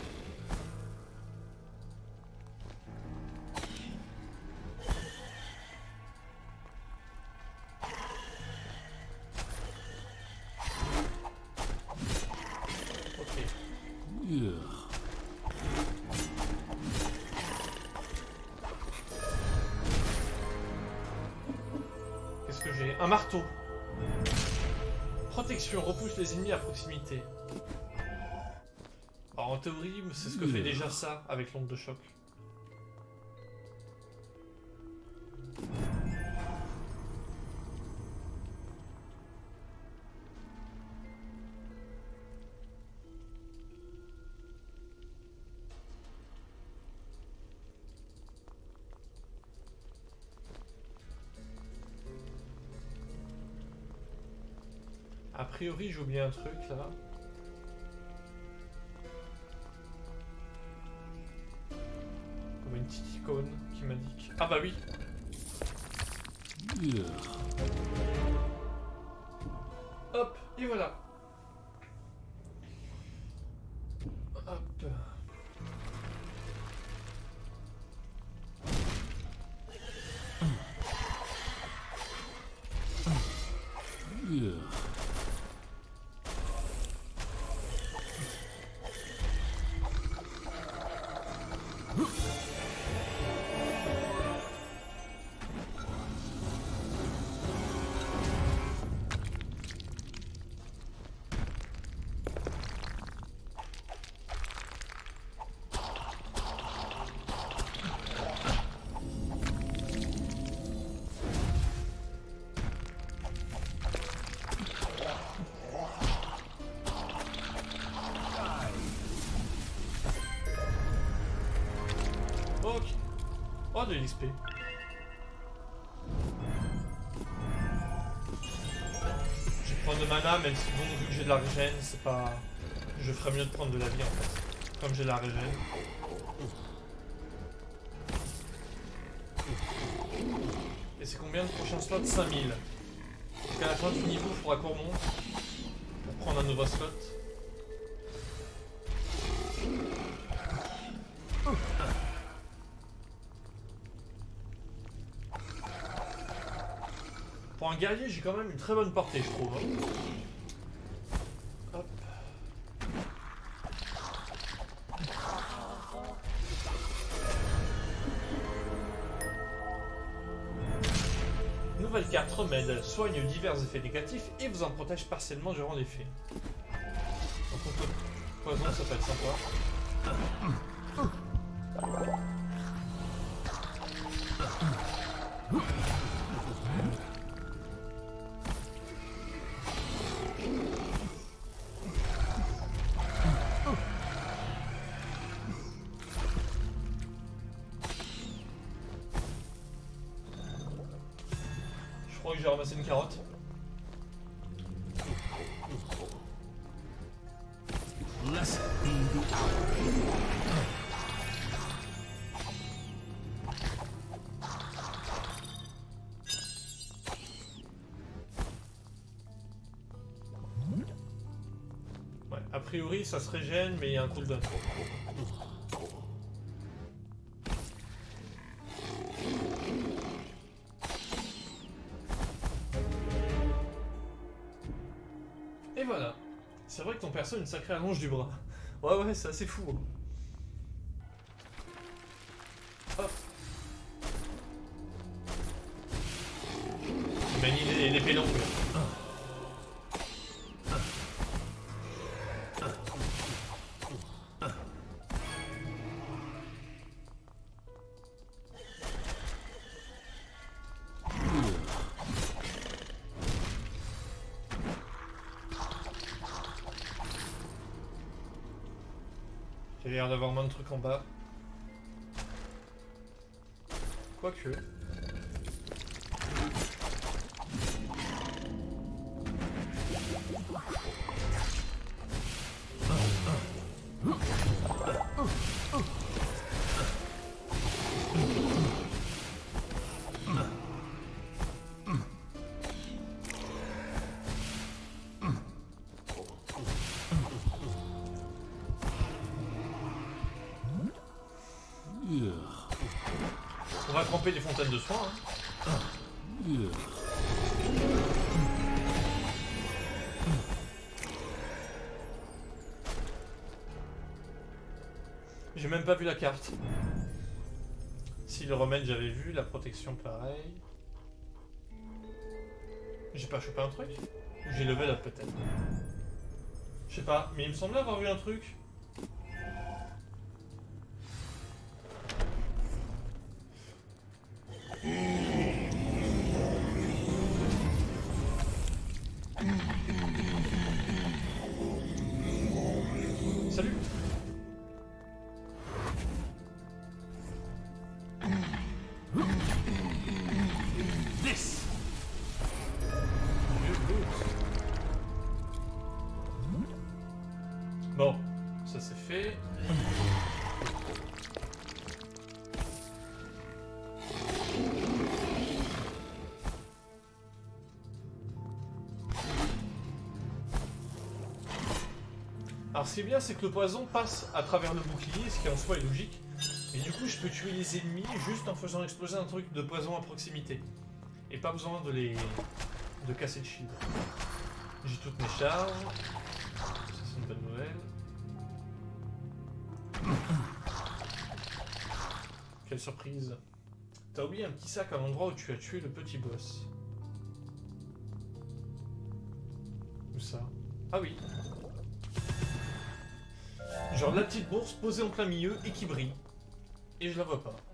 un marteau. Protection, repousse les ennemis à proximité. Alors en théorie, c'est ce que fait déjà ça avec l'onde de choc. A priori, j'ai oublié un truc là. Comme une petite icône qui m'indique. Ah bah oui. Yeah. Hop, et voilà. Hop. Yeah. Ok. Oh, de l'X P. Je vais prendre de mana, même si bon, vu que j'ai de la régène, c'est pas... Je ferais mieux de prendre de la vie en fait. Comme j'ai la régène. Et c'est combien de prochains slots? cinq mille. Donc à la fin du niveau, il faudra qu'on remonte pour prendre un nouveau slot. Pour un guerrier, j'ai quand même une très bonne portée, je trouve. Hop. Nouvelle carte remède, soigne divers effets négatifs et vous en protège partiellement durant l'effet. Donc contre poison, ça peut être sympa. Je crois que j'ai ramassé une carotte. Blessed be the hour. Ouais, a priori ça se régène, mais il y a un cooldown. Et voilà. C'est vrai que ton perso a une sacrée allonge du bras. Ouais ouais, c'est assez fou. Hop. Manie l'épée longue. J'ai l'air d'avoir moins de trucs en bas. Quoique. On va tremper des fontaines de soins. Hein. J'ai même pas vu la carte. Si le remède j'avais vu, la protection pareil. J'ai pas chopé un truc? Ou j'ai level up peut-être? Je sais pas, mais il me semblait avoir vu un truc. Salut. This. Bon, ça c'est fait. Alors ce qui est bien, c'est que le poison passe à travers le bouclier, ce qui en soi est logique. Et du coup, je peux tuer les ennemis juste en faisant exploser un truc de poison à proximité. Et pas besoin de les... de casser le shield. J'ai toutes mes charges. Ça c'est une bonne nouvelle. Quelle surprise. T'as oublié un petit sac à l'endroit où tu as tué le petit boss. Où ça? Ah oui. Genre la petite bourse posée en plein milieu et qui brille. Et je la vois pas.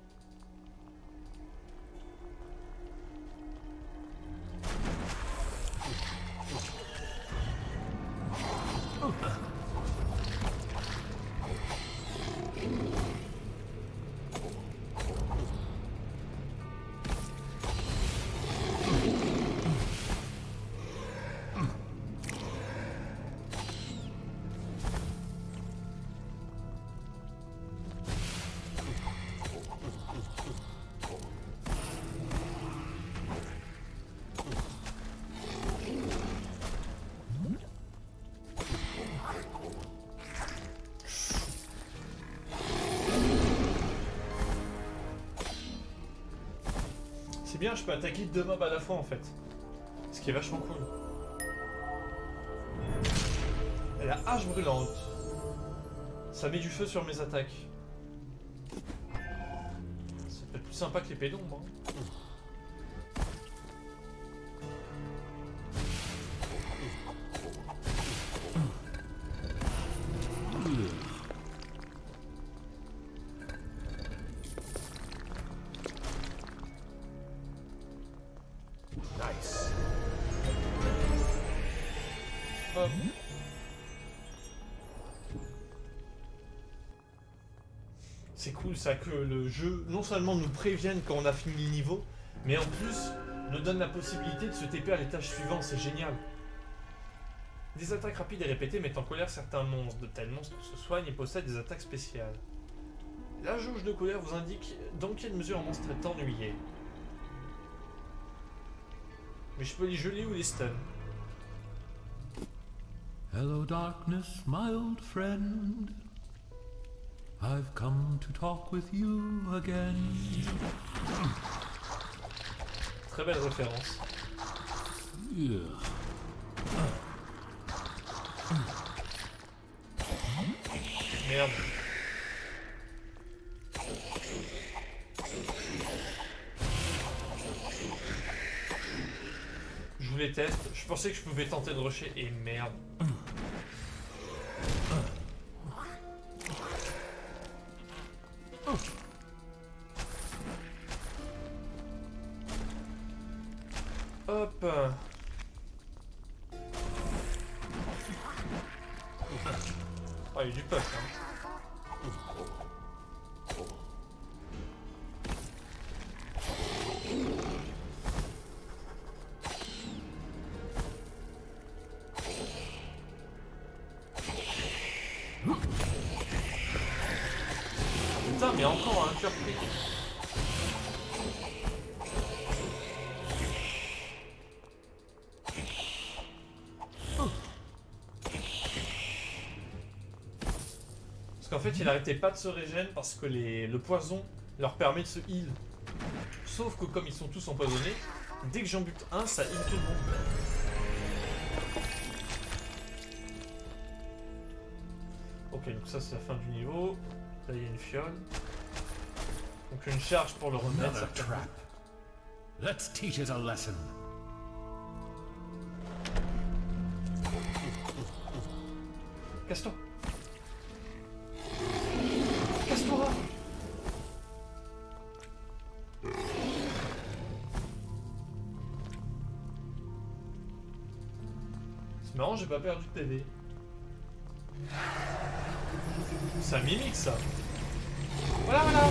C'est bien, je peux attaquer deux mobs à la fois en fait. Ce qui est vachement cool. Et la hache brûlante. Ça met du feu sur mes attaques. Ça peut être plus sympa que l'épée d'ombre. Hein. C'est cool ça que le jeu non seulement nous prévienne quand on a fini le niveau, mais en plus nous donne la possibilité de se T P à l'étage suivant, c'est génial. Des attaques rapides et répétées mettent en colère certains monstres. De tels monstres se soignent et possèdent des attaques spéciales. La jauge de colère vous indique dans quelle mesure un monstre est ennuyé. Mais je peux les geler ou les stun. Hello darkness, my old friend. I've come to talk with you again. Très belle référence. Yeah. Merde. Je voulais tester, je pensais que je pouvais tenter de rusher et merde. Hop. Oh, il y a du puff, hein. Putain, mais encore un cœur pris. Parce qu'en fait, il arrêtait pas de se régénérer parce que les, le poison leur permet de se heal. Sauf que comme ils sont tous empoisonnés, dès que j'en bute un, ça heal tout le monde. Ok, donc ça c'est la fin du niveau. Là il y a une fiole. Donc une charge pour le remettre. Another trap. Let's teach it a lesson. Casse-toi. Casse-toi. C'est marrant, j'ai pas perdu de P V. Ça mimique ça. Voilà, voilà.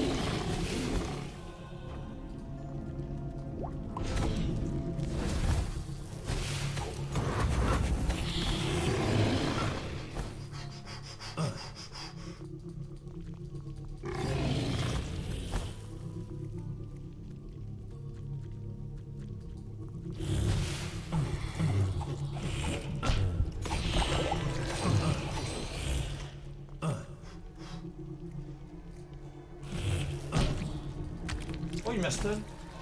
Oh, il m'a stun.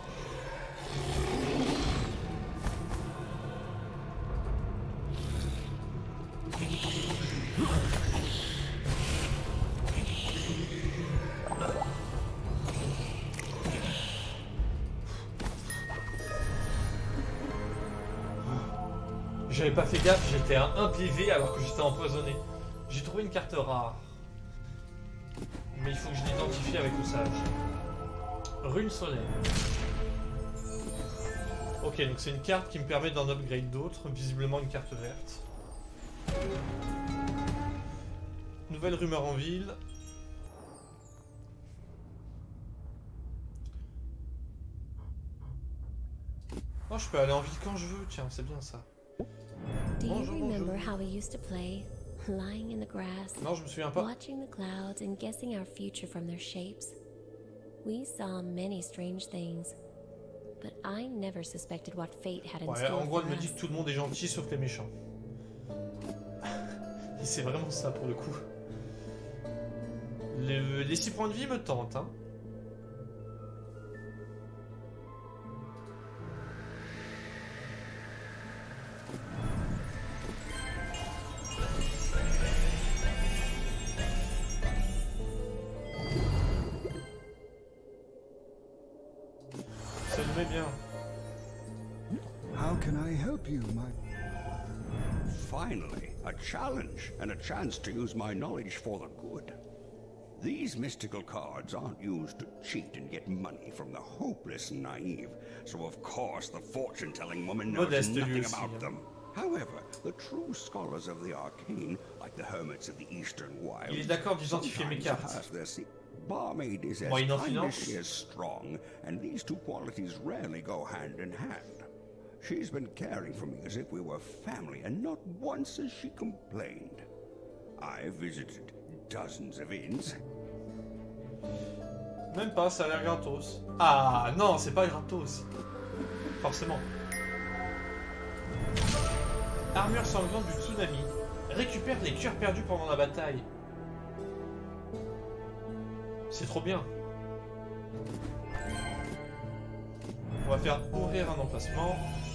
J'avais pas fait gaffe, j'étais à un P V alors que j'étais empoisonné. J'ai trouvé une carte rare. Mais il faut que je l'identifie avec le sage. Rune solaire. Ok, donc c'est une carte qui me permet d'en upgrade d'autres. Visiblement une carte verte. Nouvelle rumeur en ville. Oh, je peux aller en ville quand je veux, tiens, c'est bien ça. Do you Bonjour, remember bonjour. how we used to play, lying in the grass, Non, je me souviens pas. watching the clouds and guessing our future from their shapes? We saw many strange things, but I never suspected what fate had in Ouais, store en gros, for elle me dit us. que tout le monde est gentil sauf les méchants. Et c'est vraiment ça pour le coup. Le- les six points de vie me tentent, hein. Ça nous met bien. How can I help you, my... Finally, a challenge and a chance to use my knowledge for the good. These mystical cards aren't used to cheat and get money from the hopeless and naive, so of course the fortune-telling woman knows Modeste lui nothing aussi, about hein. them. However, the true scholars of the arcane, like the hermits of the eastern wilds, Il est d'accord d'identifier mes sometimes cartes. pass their se- Barmaid is as Moyennant kind as finance. she is strong, and these two qualities rarely go hand in hand. She's been caring for me as if we were family, and not once has she complained. I've visited dozens of inns. Même pas, ça a l'air gratos. Ah non, c'est pas gratos. Forcément. Armure sanglante du tsunami. Récupère les cœurs perdus pendant la bataille. C'est trop bien. On va faire ouvrir un emplacement.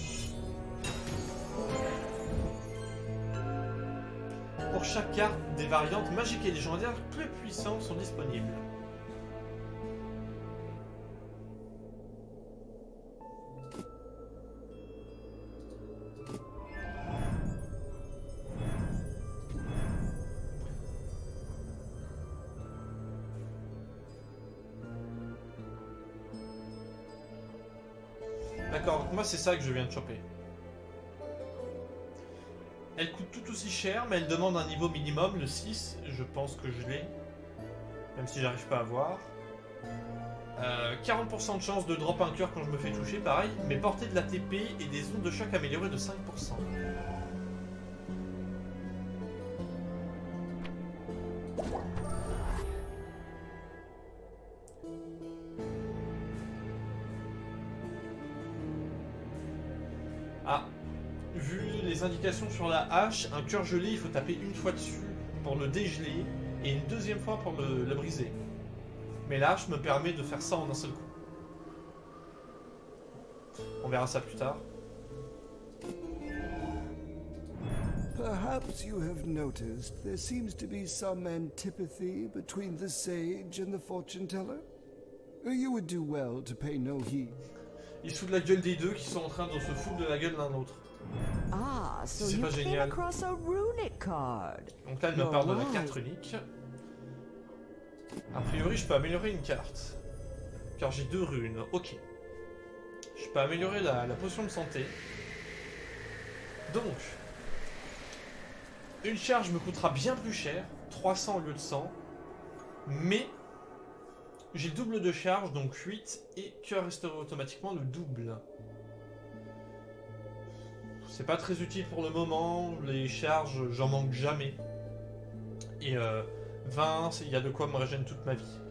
Pour chaque carte, des variantes magiques et légendaires plus puissantes sont disponibles. D'accord, donc moi c'est ça que je viens de choper. Elle coûte tout aussi cher, mais elle demande un niveau minimum, le six, je pense que je l'ai. Même si j'arrive pas à voir. Euh, quarante pour cent de chance de drop un cœur quand je me fais toucher, pareil, mais portée de la T P et des ondes de choc améliorées de cinq pour cent. Ah, vu les indications sur la hache, un cœur gelé, il faut taper une fois dessus pour le dégeler et une deuxième fois pour le, le briser. Mais la hache me permet de faire ça en un seul coup. On verra ça plus tard. Perhaps you have noticed there seems to be some antipathy between the sage and the fortune teller. You would do well to pay no heed. Ils se foutent de la gueule des deux qui sont en train de se foutre de la gueule l'un l'autre. Ah, so C'est you pas came génial. across a rune runic card. Donc là, elle me parle de la carte runique. A priori, je peux améliorer une carte. Car j'ai deux runes. Ok. Je peux améliorer la, la potion de santé. Donc, une charge me coûtera bien plus cher. trois cents au lieu de cent. Mais, j'ai le double de charge, donc huit. Et que resterait automatiquement le double. C'est pas très utile pour le moment. Les charges, j'en manque jamais. Et euh, vingt, il y a de quoi me régénérer toute ma vie.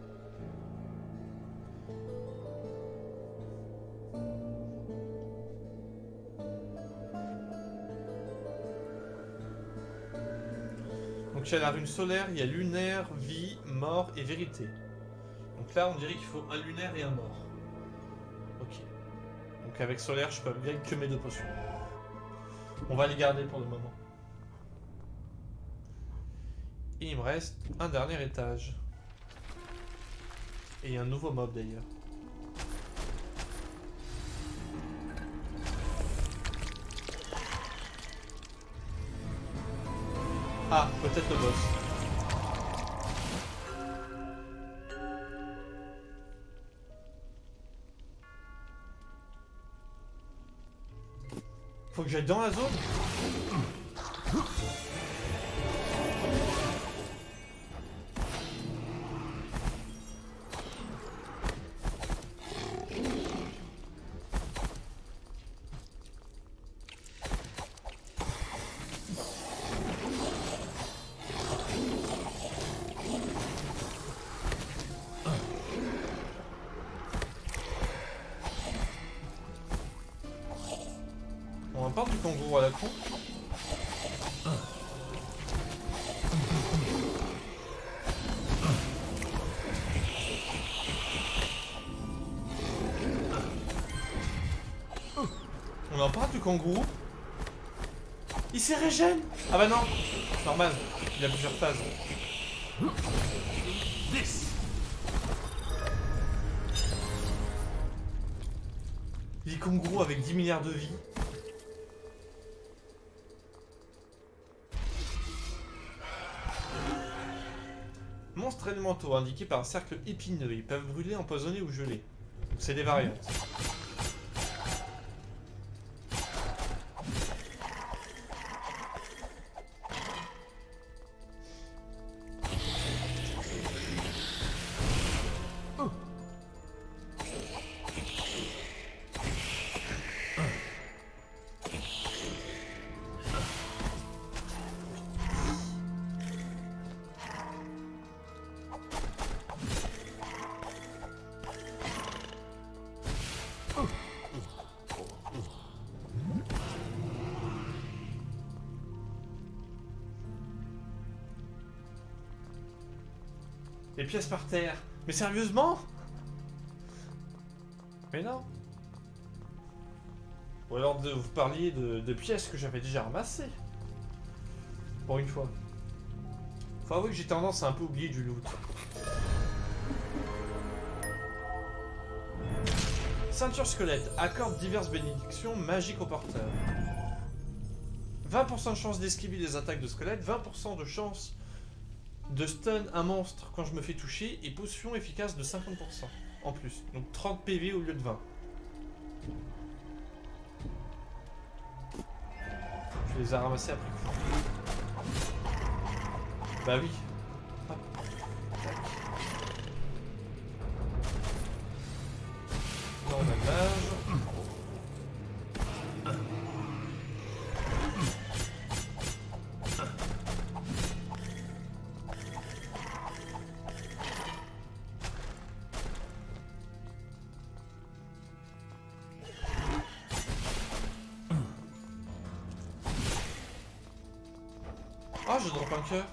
Donc il y a la rune solaire, il y a lunaire, vie, mort et vérité. Donc là on dirait qu'il faut un lunaire et un mort. Ok. Donc avec solaire je peux upgrade que mes deux potions. On va les garder pour le moment. Et il me reste un dernier étage. Et un nouveau mob d'ailleurs. Ah, peut-être le boss. Faut que j'aille dans la zone. On part du kangourou à la con. On en parle du kangourou. Il s'est régène. Ah bah non, normal, il a plusieurs phases. Les kangourous avec dix milliards de vies. Monstres élémentaux indiqués par un cercle épineux. Ils peuvent brûler, empoisonner ou geler. C'est des variantes. Les pièces par terre. Mais sérieusement? Mais non. Ou alors de, vous parliez de, de pièces que j'avais déjà ramassées. Pour une fois. Faut avouer que j'ai tendance à un peu oublier du loot. Ceinture squelette. Accorde diverses bénédictions magiques au porteur. vingt pour cent de chance d'esquiver des attaques de squelette. vingt pour cent de chance de stun un monstre quand je me fais toucher. Et potion efficace de cinquante pour cent en plus. Donc trente P V au lieu de vingt. Je les ai ramassés après coup. Bah oui. Hop. Tac. Non, dommage. Ah, je drop un cœur.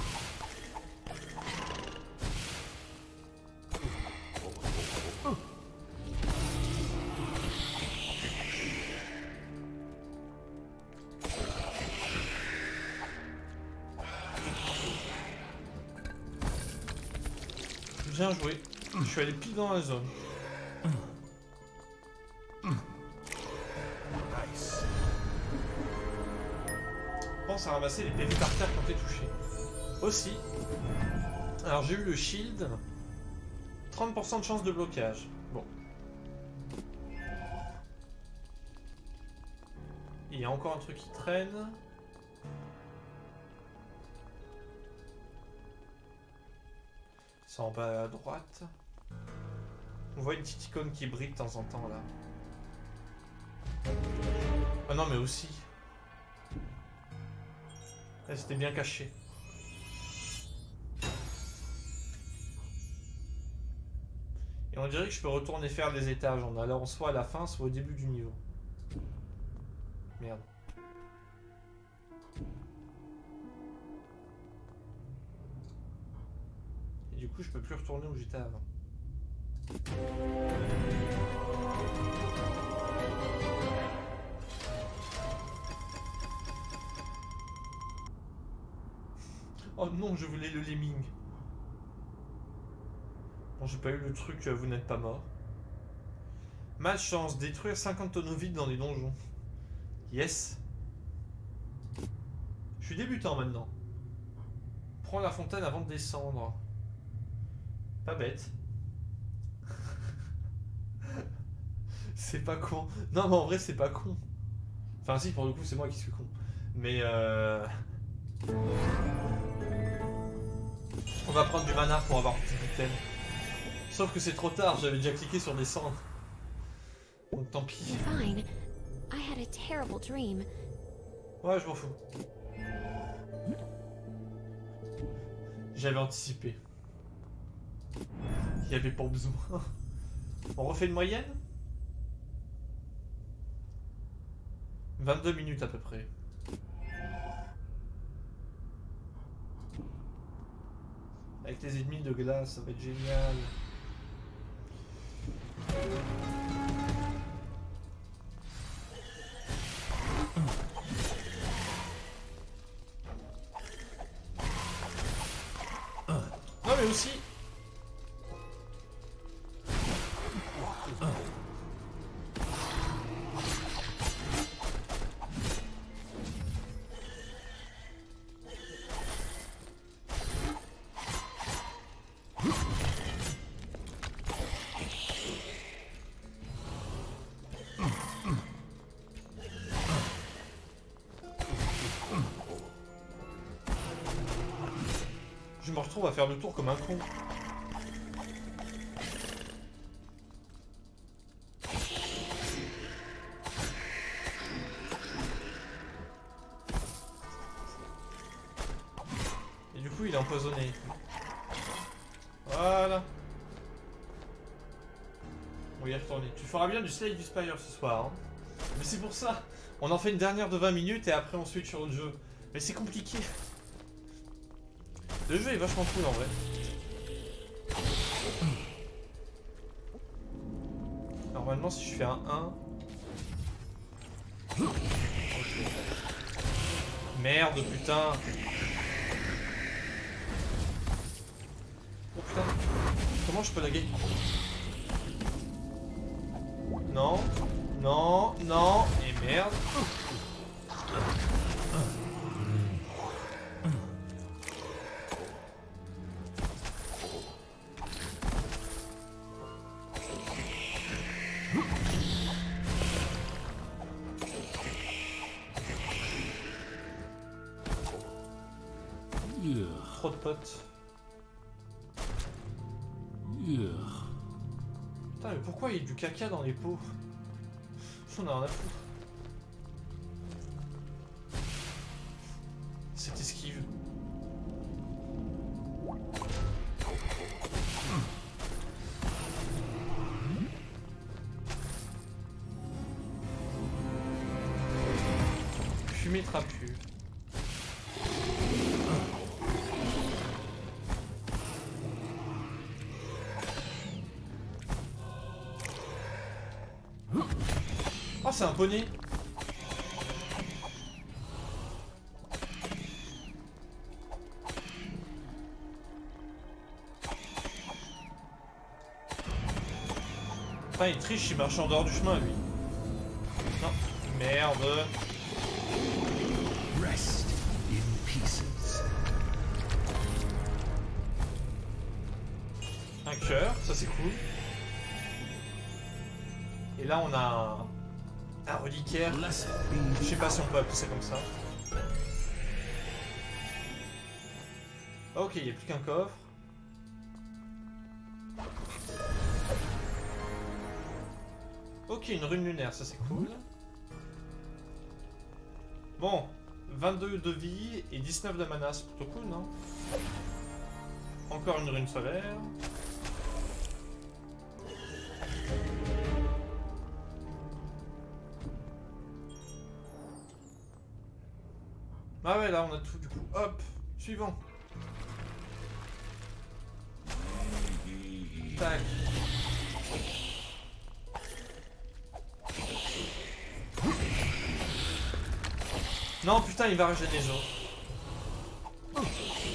Bien joué. Je suis allé pile dans la zone. pense à ramasser les P V par terre quand t'es touché. Aussi. Alors j'ai eu le shield. trente pour cent de chance de blocage. Bon. Il y a encore un truc qui traîne. C'est en bas à droite. On voit une petite icône qui brille de temps en temps là. Ah non mais aussi. Elle s'était bien cachée. Et on dirait que je peux retourner faire des étages en allant soit à la fin, soit au début du niveau. Merde. Et du coup, je peux plus retourner où j'étais avant. Oh non, je voulais le lemming. Bon, j'ai pas eu le truc, vous n'êtes pas mort. Malchance, détruire cinquante tonneaux vides dans les donjons. Yes. Je suis débutant maintenant. Prends la fontaine avant de descendre. Pas bête. C'est pas con. Non mais en vrai c'est pas con. Enfin si, pour le coup c'est moi qui suis con. Mais euh... on va prendre du mana pour avoir un petit item. Sauf que c'est trop tard, j'avais déjà cliqué sur descendre. Donc tant pis. Fine. I had a terrible dream. Ouais, je m'en fous. J'avais anticipé. Il y avait pas besoin. On refait une moyenne? vingt-deux minutes à peu près. Avec les ennemis de glace, ça va être génial. Non mais aussi. Je me retrouve à faire le tour comme un con. Et du coup il est empoisonné. Voilà. On va y retourner. Tu feras bien du Slay du Spire ce soir. Hein. Mais c'est pour ça. On en fait une dernière de vingt minutes et après on switch sur le jeu. Mais c'est compliqué. Le jeu est vachement cool en vrai. Normalement si je fais un un... Okay. Merde putain. Oh putain. Comment je peux laguer? Non. Non. Non. Et merde. Trop de potes. Putain, mais pourquoi il y a du caca dans les pots? On a rien à foutre. Cette esquive. Fumée trapue. Oh, c'est un poney. Putain, il triche, il marche en dehors du chemin, lui. Non. Merde. Rest Un cœur, ça c'est cool. Et là on a un, un reliquaire. Je sais pas si on peut appeler ça comme ça. Ok, il n'y a plus qu'un coffre. Ok, une rune lunaire, ça c'est cool. Bon, vingt-deux de vie et dix-neuf de mana, c'est plutôt cool, non? Encore une rune solaire. Ah ouais, là on a tout du coup. Hop, suivant. Tac. Non, putain, il va régénérer les autres.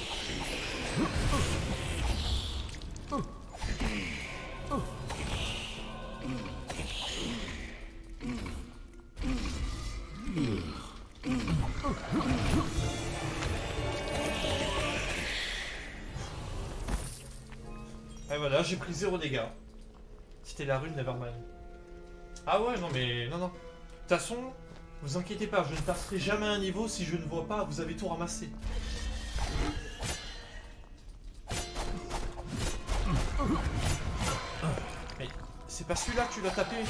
Et voilà, j'ai pris zéro dégâts. C'était la rune Nevermind. Ah ouais, non mais... Non, non. De toute façon, vous inquiétez pas, je ne passerai jamais un niveau si je ne vois pas, vous avez tout ramassé. Mais c'est pas celui-là que tu l'as tapé.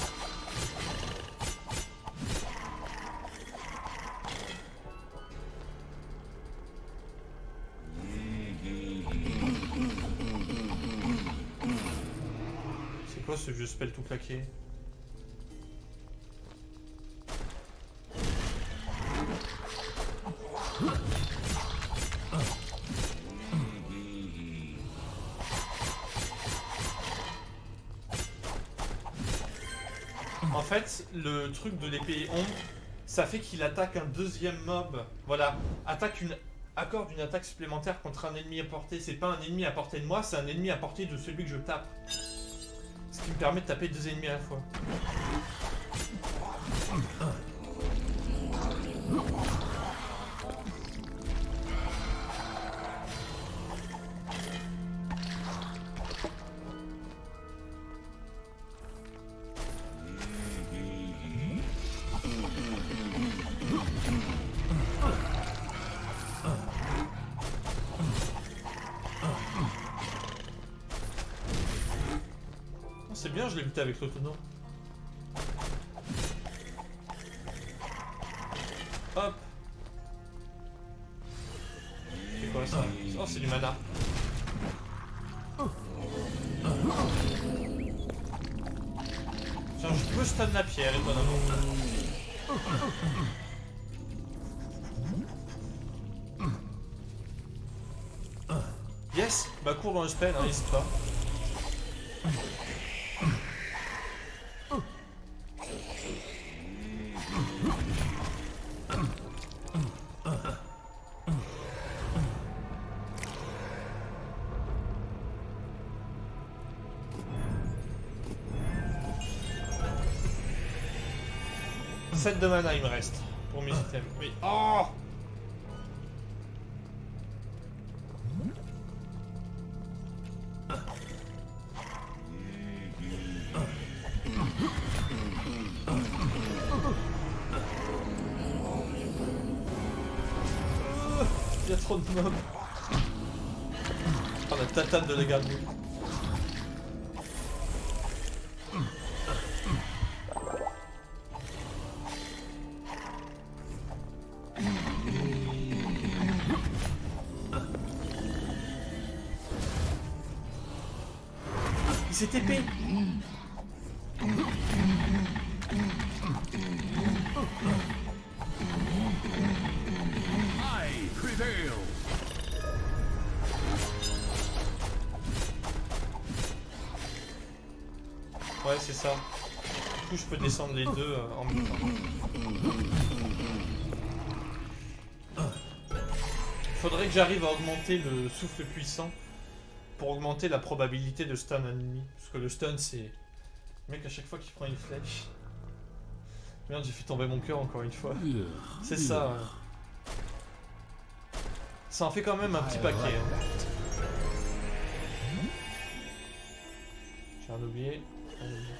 C'est quoi ce vieux spell tout claqué? En fait, le truc de l'épée ombre, ça fait qu'il attaque un deuxième mob. Voilà, attaque une, accorde une attaque supplémentaire contre un ennemi à portée. C'est pas un ennemi à portée de moi, c'est un ennemi à portée de celui que je tape. Ce qui me permet de taper deux ennemis à la fois. C'est bien, je l'ai buté avec l'autonome. Hop. C'est quoi ça? Oh, c'est du mana. Tiens, je peux stun la pierre, étonnamment. Yes. Bah cours dans le spell, hein, n'hésite pas. sept de mana il me reste pour mes items. Mais oh! Il y a trop de mobs. Oh, la tatane de dégâts. C'est épée. Ouais, c'est ça. Du coup, je peux descendre les deux euh, en même temps. Faudrait que j'arrive à augmenter le souffle puissant pour augmenter la probabilité de stun un ennemi. Parce que le stun, c'est... Le mec, à chaque fois qu'il prend une flèche... Merde, j'ai fait tomber mon cœur encore une fois. C'est ça. Ouais. Ça en fait quand même un petit paquet. Hein. Rien oublié. Rien oublié.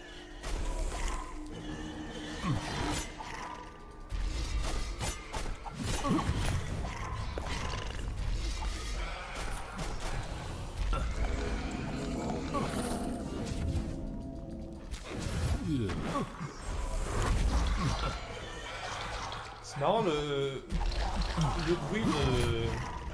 C'est marrant le, le bruit de...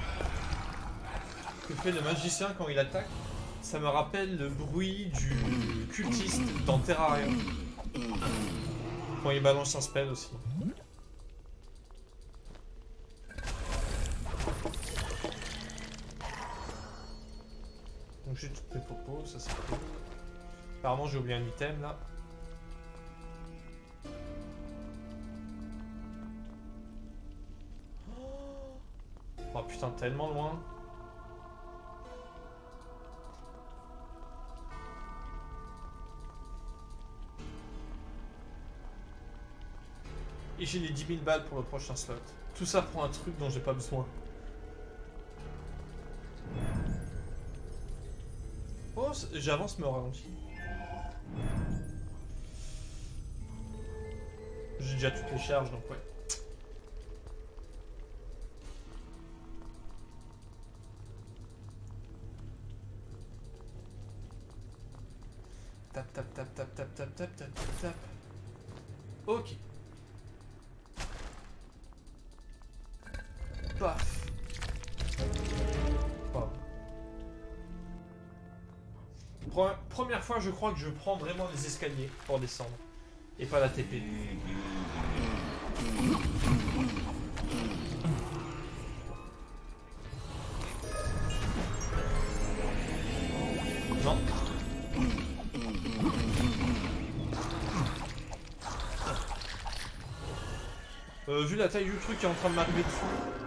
que fait le magicien quand il attaque. Ça me rappelle le bruit du cultiste dans Terraria. Quand il balance un spell aussi. Donc j'ai toutes mes popos, ça c'est cool. Apparemment j'ai oublié un item là. Oh putain, tellement loin. Et j'ai les dix mille balles pour le prochain slot. Tout ça pour un truc dont j'ai pas besoin. Oh, j'avance mais au ralenti. J'ai déjà toutes les charges donc ouais. Tap tap tap tap tap tap tap tap tap tap. Ok. Paf. Wow. Première fois, je crois que je prends vraiment des escaliers pour descendre et pas la T P. Non. Euh, vu la taille du truc qui est en train de m'arriver dessus.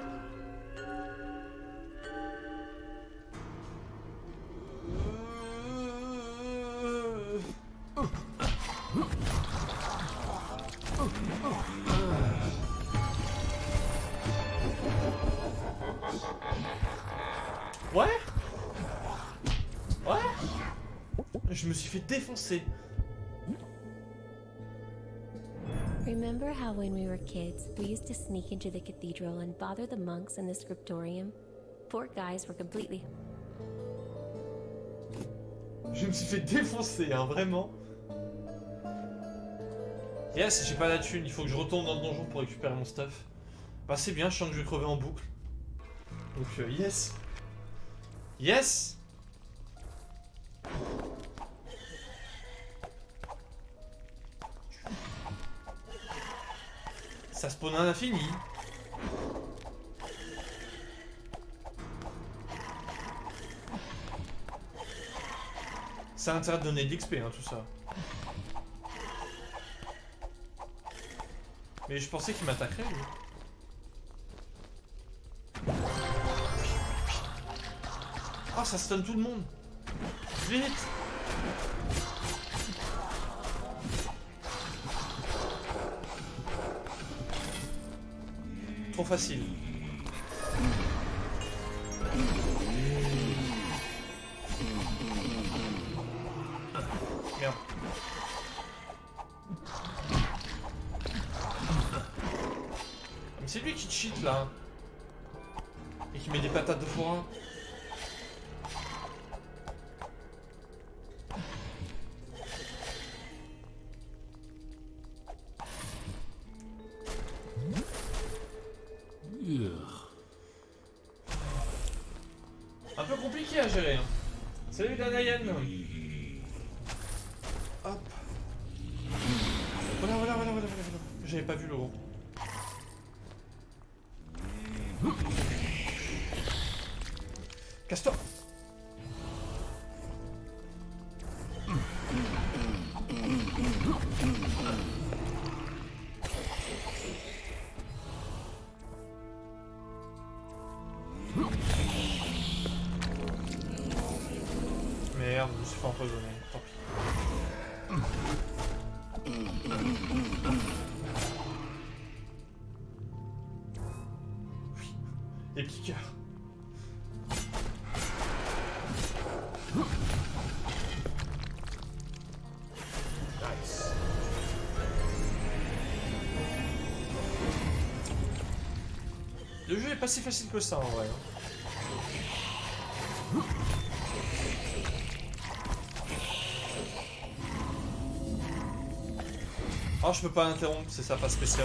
Ouais? Ouais? Je me suis fait défoncer. Remember how when we were kids, we used to sneak into the cathedral and bother the monks in the scriptorium? Poor guys were completely... Je me suis fait défoncer, hein, vraiment. Yes, j'ai pas la thune, il faut que je retourne dans le donjon pour récupérer mon stuff. Bah c'est bien, je sens que je vais crever en boucle. Donc euh, yes. Yes. Ça spawn à l'infini. Ça a intérêt de donner de l'X P, hein, tout ça. Mais je pensais qu'il m'attaquerait, lui. Ah, ça stun tout le monde. Vite. Trop facile. Merde. Mais c'est lui qui cheat là. Et qui met des patates de forain. Un peu compliqué à gérer. Hein. Salut Danayan. Hop. Voilà, voilà, voilà, voilà, voilà. J'avais pas vu le gros. Casse-toi. Merde, je me suis fait empoisonner, tant pis. Oui, les piqueurs. pas si facile que ça en vrai. Oh, je peux pas l'interrompre, c'est ça, pas spécial.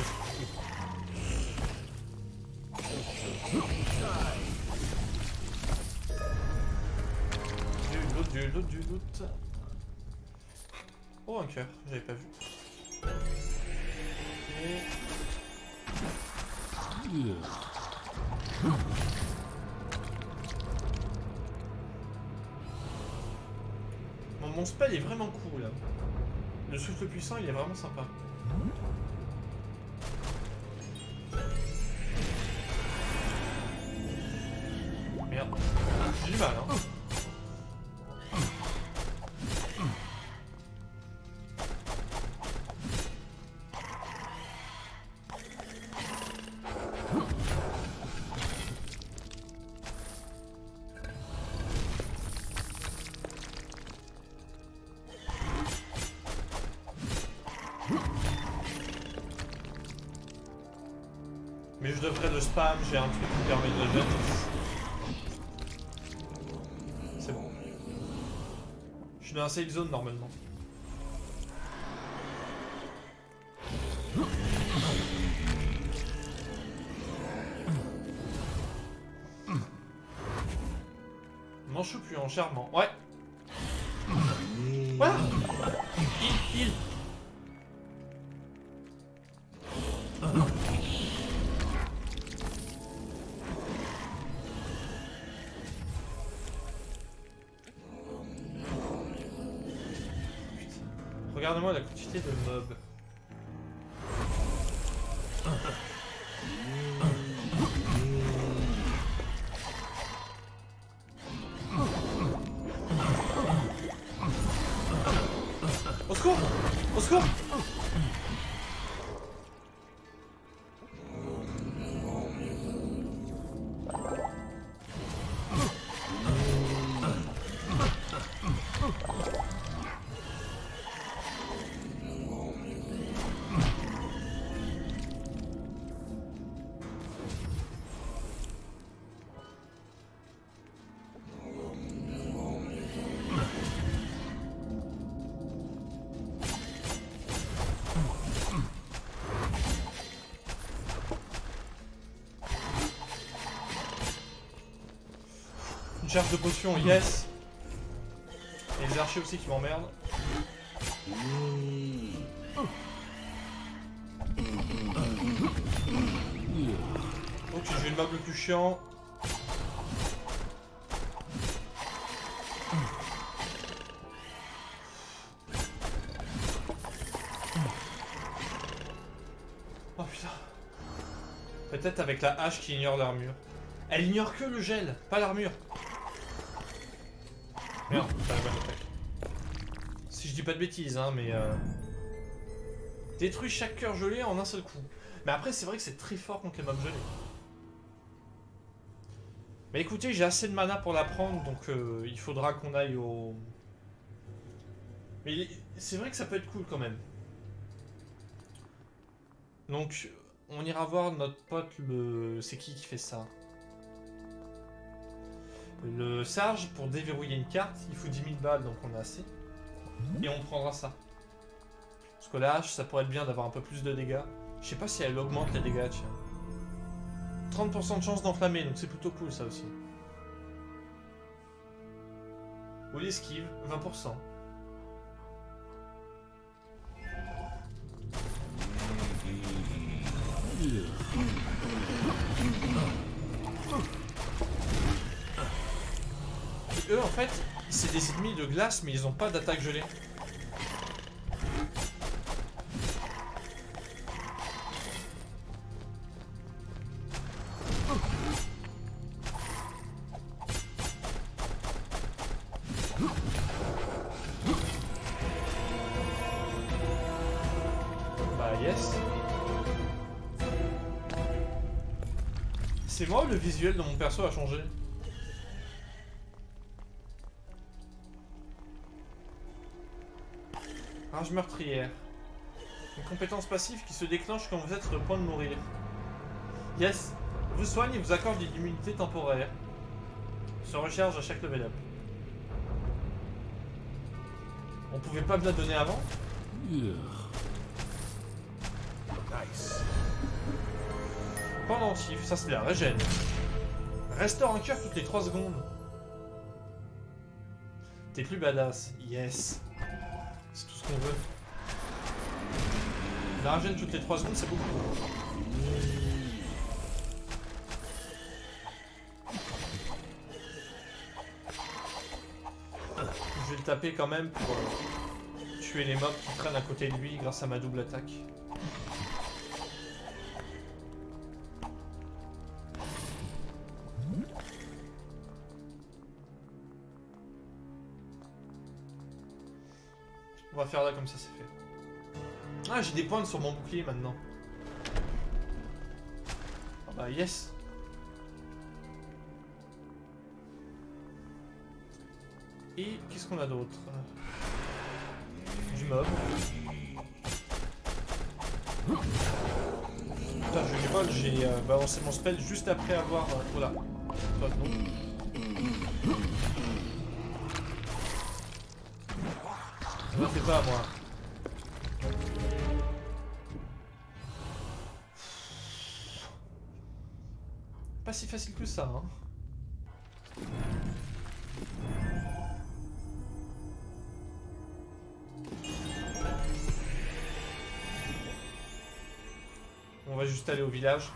Du loot, du loot, du loot. Oh, un cœur, j'avais pas vu. Et... Bon, mon spell est vraiment cool là. Le souffle puissant il est vraiment sympa. Merde. J'ai du mal hein. Mais je devrais de spam, j'ai un truc qui permet de le mettre. C'est bon. Je suis dans un safe zone normalement. M'en chou plus en charmant. Ouais. Voilà. Il, il. Regarde-moi la quantité de mobs. Au secours! Au secours! Charge de potion, yes. Et les archers aussi qui m'emmerdent. Ok, j'ai le mob le plus chiant. Oh putain. Peut-être avec la hache qui ignore l'armure. Elle ignore que le gel, pas l'armure. Merde, c'est pas la bonne attaque. Si je dis pas de bêtises, hein, mais... Euh... Détruis chaque cœur gelé en un seul coup. Mais après, c'est vrai que c'est très fort contre les mobs gelés. Mais écoutez, j'ai assez de mana pour la prendre, donc euh, il faudra qu'on aille au... Mais c'est vrai que ça peut être cool quand même. Donc, on ira voir notre pote, le... C'est qui qui fait ça? Le Sarge, pour déverrouiller une carte, il faut dix mille balles, donc on a assez. Et on prendra ça. Parce que la hache, ça pourrait être bien d'avoir un peu plus de dégâts. Je sais pas si elle augmente les dégâts, tiens. trente pour cent de chance d'enflammer, donc c'est plutôt cool ça aussi. Ou l'esquive, vingt pour cent. Et eux en fait, c'est des ennemis de glace mais ils ont pas d'attaque gelée. Bah yes. C'est moi ou le visuel de mon perso a changé? Rage meurtrière. Une compétence passive qui se déclenche quand vous êtes sur le point de mourir. Yes. Vous soigne et vous accorde une immunité temporaire. Se recharge à chaque level up. On pouvait pas me la donner avant? Yeah. Nice. Pendentif, ça c'est la régène. Restaure un cœur toutes les trois secondes. T'es plus badass. Yes. C'est tout ce qu'on veut. La régène toutes les trois secondes, c'est beaucoup. Je vais le taper quand même pour euh, tuer les mobs qui traînent à côté de lui grâce à ma double attaque. On va faire là comme ça c'est fait. Ah, j'ai des points sur mon bouclier maintenant. Ah bah yes. Et qu'est-ce qu'on a d'autre? Du mob. Putain, je les vole, j'ai euh, balancé mon spell juste après avoir... Euh, oh là. Toi, non. Ça ne fait pas à moi. Pas si facile que ça, hein. On va juste aller au village.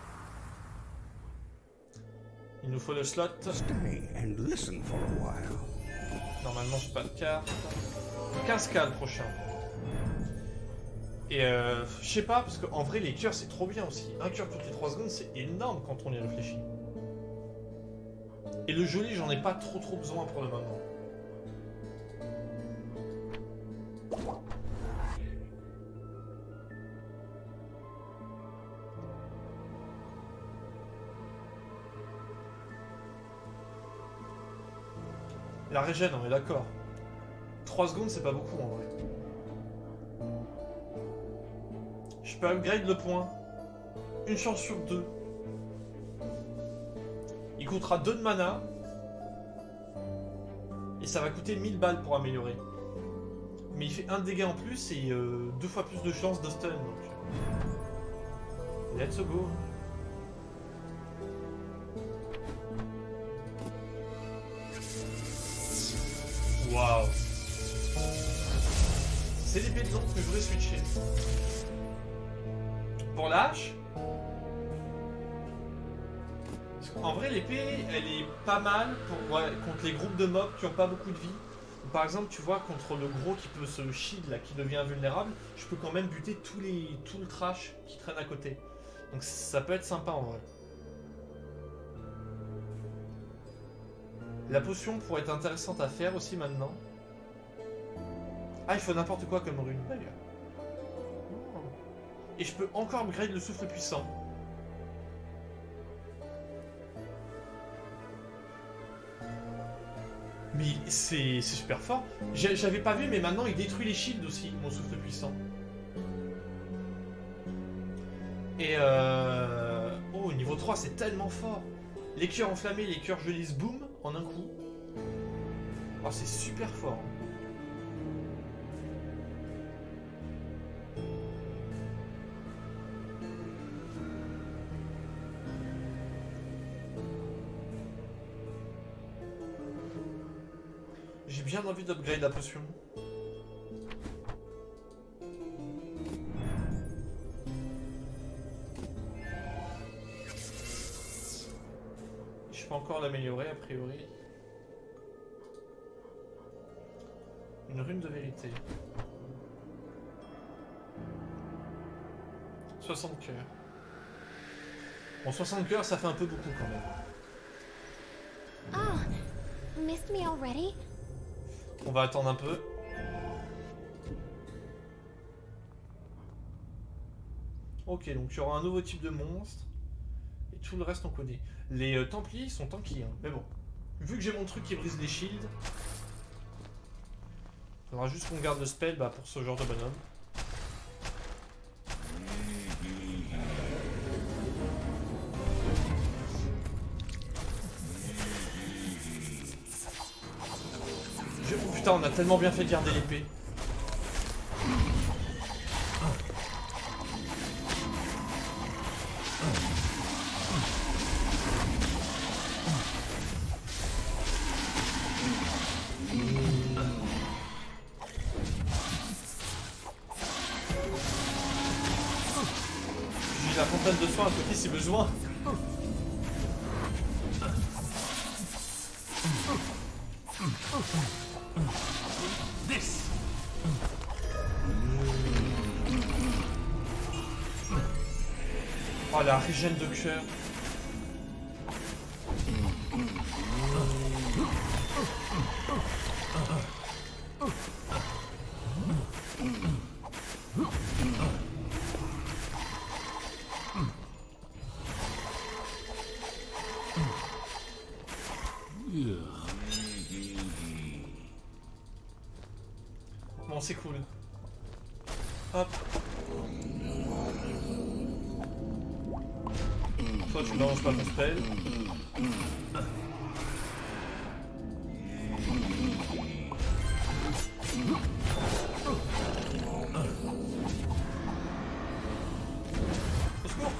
Il nous faut le slot. Normalement, j'ai pas de carte. quinze K le prochain. Et euh, je sais pas, parce qu'en vrai, les cœurs, c'est trop bien aussi. Un cœur toutes les trois secondes, c'est énorme quand on y réfléchit. Et le joli, j'en ai pas trop trop besoin pour le moment. La régène, on est d'accord. trois secondes, c'est pas beaucoup en vrai. Je peux upgrade le point. Une chance sur deux. Il coûtera deux de mana. Et ça va coûter mille balles pour améliorer. Mais il fait un dégât en plus et euh, deux fois plus de chances de stun. Donc... let's go. Waouh. C'est l'épée de l'ombre que je voudrais switcher. Pour la hache. En vrai, l'épée, elle est pas mal pour, ouais, contre les groupes de mobs qui ont pas beaucoup de vie. Par exemple, tu vois, contre le gros qui peut se shield, là, qui devient invulnérable, je peux quand même buter tous les, tout le trash qui traîne à côté. Donc ça peut être sympa en vrai. La potion pourrait être intéressante à faire aussi maintenant. Ah, il faut n'importe quoi comme rune, d'ailleurs. Et je peux encore upgrade le souffle puissant. Mais c'est super fort. J'avais pas vu, mais maintenant il détruit les shields aussi, mon souffle puissant. Et euh... oh, niveau trois, c'est tellement fort. Les cœurs enflammés, les cœurs gelés, boum, en un coup. Oh, c'est super fort. J'ai bien envie d'upgrade la potion. Je peux encore l'améliorer a priori. Une rune de vérité. soixante cœurs. Bon, soixante cœurs, ça fait un peu beaucoup quand même. Oh, missed me already? On va attendre un peu. Ok, donc il y aura un nouveau type de monstre. Et tout le reste on connaît. Les euh, Templiers sont tanky, hein. Mais bon. Vu que j'ai mon truc qui brise les shields, il faudra juste qu'on garde le spell bah, pour ce genre de bonhomme. tellement bien fait de garder l'épée. J'ai la fontaine de soins à côté si besoin. Oh la régène de cœur. Bon, c'est cool. Hop. Toi, tu balances pas ton spell. Au secours.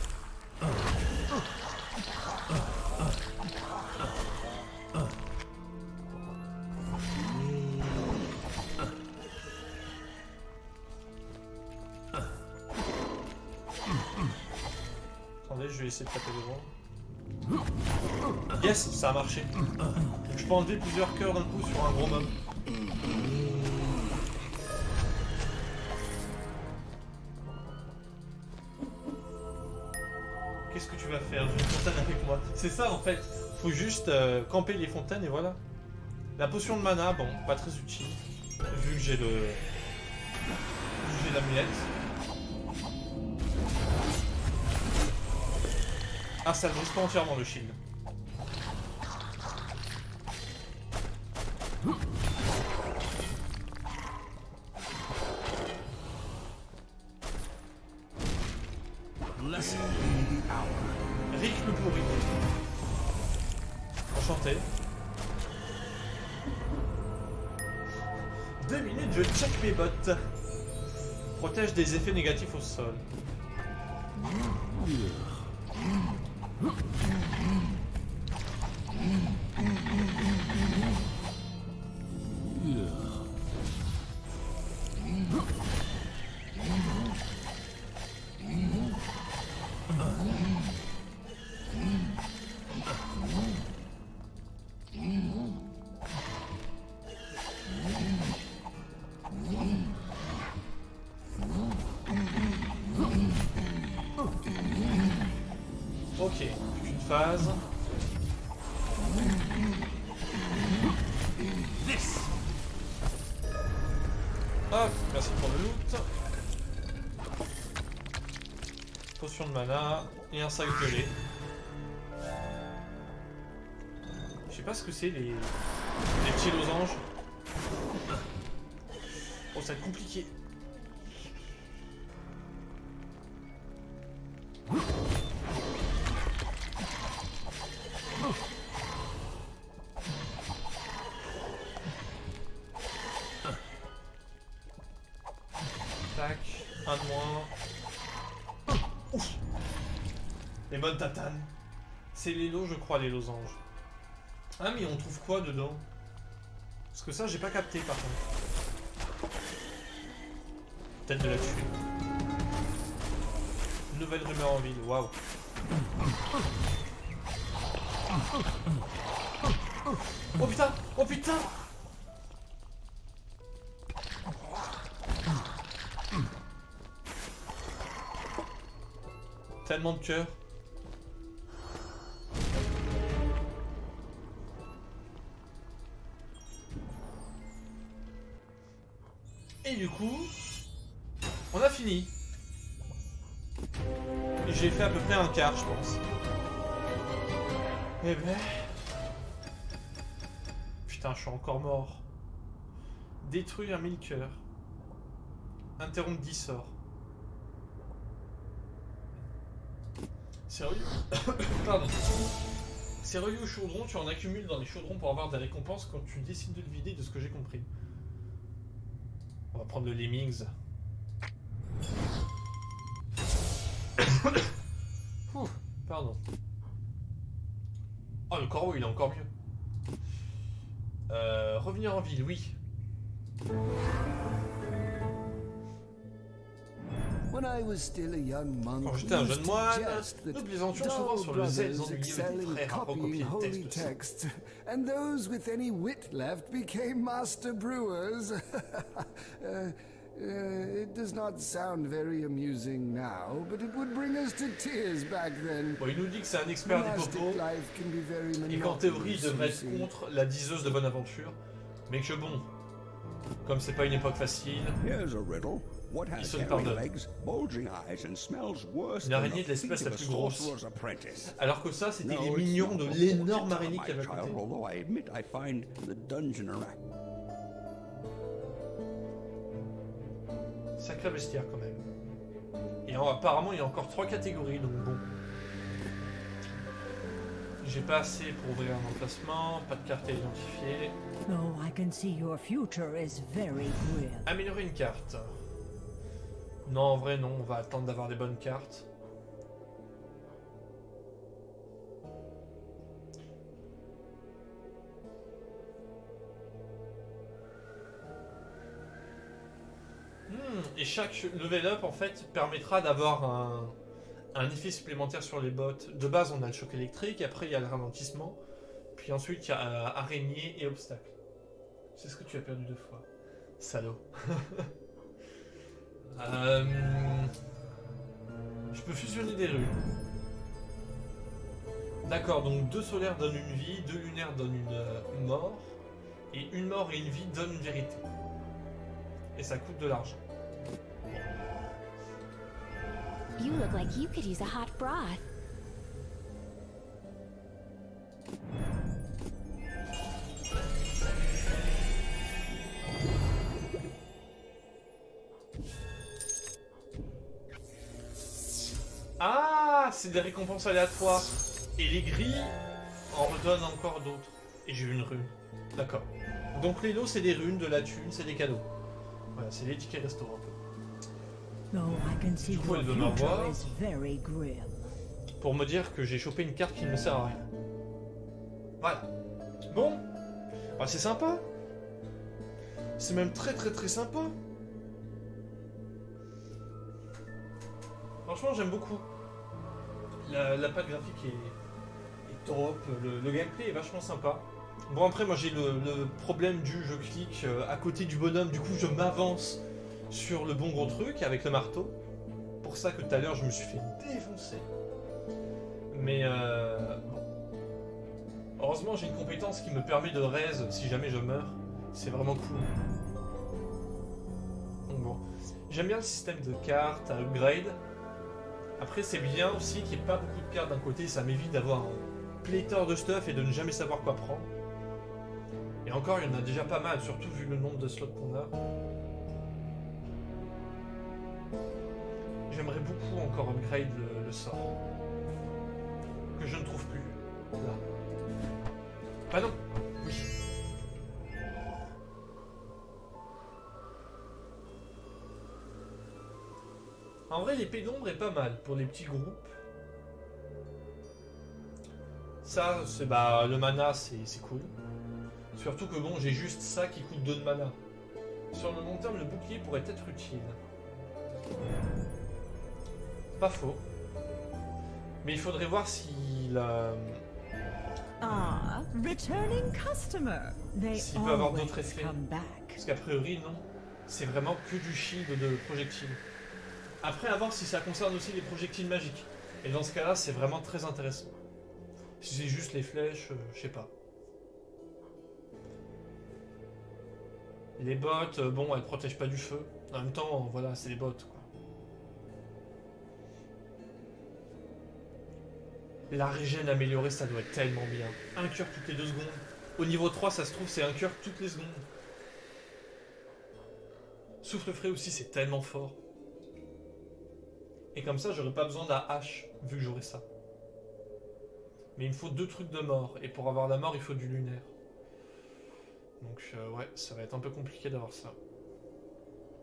Attendez, je vais essayer de taper devant. Yes, ça a marché. Donc je peux enlever plusieurs cœurs d'un coup sur un gros mob. Qu'est-ce que tu vas faire? J'ai une fontaine avec moi. C'est ça en fait. Faut juste euh, camper les fontaines et voilà. La potion de mana, bon, pas très utile. Vu que j'ai le... Vu que j'ai l'amulette. Ah, ça ne brise pas entièrement le shield. Rick le pourri. Enchanté. Deux minutes, je check mes bottes. Protège des effets négatifs au sol. Ok, une phase. Hop, merci pour le loot. Potion de mana et un sac de lait. Je sais pas ce que c'est les... les petits losanges. Oh, ça va être compliqué. Tac, un de moins. Ouf. Les bonnes tatanes. C'est les lots, je crois, les losanges. Ah, mais on trouve quoi dedans? Parce que ça, j'ai pas capté par contre. Peut-être de la tuer. Nouvelle rumeur en ville, waouh. Oh putain! Oh putain! Tellement de cœur. Et du coup, on a fini. J'ai fait à peu près un quart, je pense. Eh ben... Putain, je suis encore mort. Détruire mille cœurs. Interrompre dix sorts. Sérieux? Pardon. Sérieux au chaudron, tu en accumules dans les chaudrons pour avoir des récompenses quand tu décides de le vider, de ce que j'ai compris. On va prendre le Lemmings. Ouh, pardon. Oh, le corbeau, il est encore mieux. Euh, revenir en ville, oui. Quand j'étais un jeune moine, nous plaisantions souvent sur le zèle ennuyeux des frères à recopier les textes. And those with any wit left became master brewers. uh, Uh, it does not sound very amusing now, but it would bring us to tears back then. Bon, il nous dit que c'est un expert des popos et qu'en théorie il devrait être contre la diseuse de bonne aventure, mais que bon, comme c'est pas une époque facile, il se le pardonne. Une araignée de l'espèce la plus grosse. Alors que ça, c'était les mignons de l'énorme araignée qu'il y avait à côté. Sacré bestiaire quand même. Et en, apparemment il y a encore trois catégories, donc bon. J'ai pas assez pour ouvrir un emplacement, pas de carte à identifier. Oh, I can see your future is very grim. Améliorer une carte. Non, en vrai non, on va attendre d'avoir des bonnes cartes. Et chaque level up en fait permettra d'avoir un, un effet supplémentaire sur les bots. De base on a le choc électrique, après il y a le ralentissement, puis ensuite il y a euh, araignée et obstacle. C'est ce que tu as perdu deux fois. Salaud. euh, je peux fusionner des runes. D'accord, donc deux solaires donnent une vie, deux lunaires donnent une euh, mort, et une mort et une vie donnent une vérité. Et ça coûte de l'argent. You look like you could use a hot broth. Ah, c'est des récompenses aléatoires. Et les grilles en redonnent encore d'autres. Et j'ai eu une rune. D'accord. Donc les lots, c'est des runes, de la thune, c'est des cadeaux. Voilà, c'est les tickets restaurants. Oh, I can see your future is very grim. Pour me dire que j'ai chopé une carte qui ne me sert à rien. Voilà. Bon. Ah, c'est sympa. C'est même très très très sympa. Franchement, j'aime beaucoup. La, la patte graphique est, est top. Le, le gameplay est vachement sympa. Bon, après, moi j'ai le, le problème du je clique euh, à côté du bonhomme, du coup je m'avance sur le bon gros truc avec le marteau. Pour ça que tout à l'heure je me suis fait défoncer. Mais euh, bon. Heureusement j'ai une compétence qui me permet de raise si jamais je meurs. C'est vraiment cool. Donc bon. J'aime bien le système de cartes à upgrade. Après c'est bien aussi qu'il n'y ait pas beaucoup de cartes d'un côté, ça m'évite d'avoir un pléthore de stuff et de ne jamais savoir quoi prendre. Et encore il y en a déjà pas mal, surtout vu le nombre de slots qu'on a. J'aimerais beaucoup encore upgrade le, le sort. Que je ne trouve plus. Là. Bah non. Oui. En vrai, l'épée d'ombre est pas mal pour les petits groupes. Ça, c'est bah le mana, c'est cool. Surtout que bon, j'ai juste ça qui coûte deux de mana. Sur le long terme, le bouclier pourrait être utile. Pas faux. Mais il faudrait voir si la... Ah, returning customer. S'il peut avoir d'autres effets. Parce qu'a priori, non. C'est vraiment que du shield de projectiles. Après, à voir si ça concerne aussi les projectiles magiques. Et dans ce cas-là, c'est vraiment très intéressant. Si c'est juste les flèches, euh, je sais pas. Les bottes, euh, bon, elles protègent pas du feu. En même temps, voilà, c'est les bottes, quoi. La régène améliorée, ça doit être tellement bien. Un cœur toutes les deux secondes. Au niveau trois, ça se trouve, c'est un cœur toutes les secondes. Souffle frais aussi, c'est tellement fort. Et comme ça, j'aurais pas besoin de la hache, vu que j'aurais ça. Mais il me faut deux trucs de mort. Et pour avoir la mort, il faut du lunaire. Donc, euh, ouais, ça va être un peu compliqué d'avoir ça.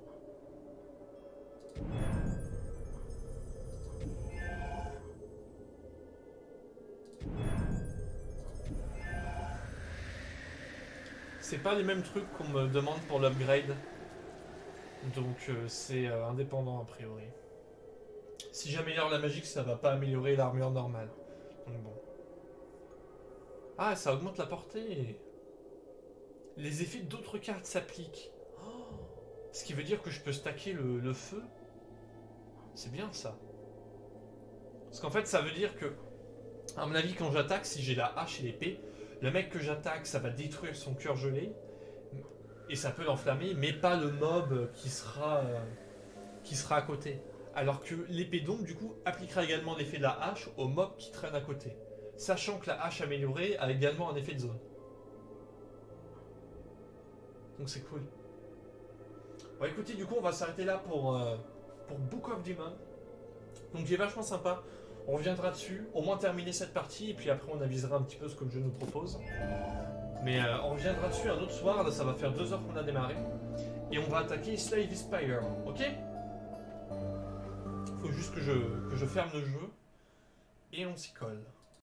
c'est pas les mêmes trucs qu'on me demande pour l'upgrade. Donc euh, c'est euh, indépendant a priori. Si j'améliore la magie, ça va pas améliorer l'armure normale. Donc bon. Ah, ça augmente la portée. Les effets d'autres cartes s'appliquent. Oh, ce qui veut dire que je peux stacker le, le feu. C'est bien ça. Parce qu'en fait, ça veut dire que, à mon avis, quand j'attaque, si j'ai la hache et l'épée, le mec que j'attaque, ça va détruire son cœur gelé. Et ça peut l'enflammer, mais pas le mob qui sera, euh, qui sera à côté. Alors que l'épée d'ombre, du coup, appliquera également l'effet de la hache au mob qui traîne à côté. Sachant que la hache améliorée a également un effet de zone. Donc c'est cool. Bon écoutez, du coup, on va s'arrêter là pour, euh, pour Book of Demon. Donc il est vachement sympa. On reviendra dessus, au moins terminer cette partie, et puis après on avisera un petit peu ce que le jeu nous propose. Mais euh, on reviendra dessus un autre soir, là ça va faire deux heures qu'on a démarré. Et on va attaquer Slave Spire, ok? Faut juste que je, que je ferme le jeu. Et on s'y colle.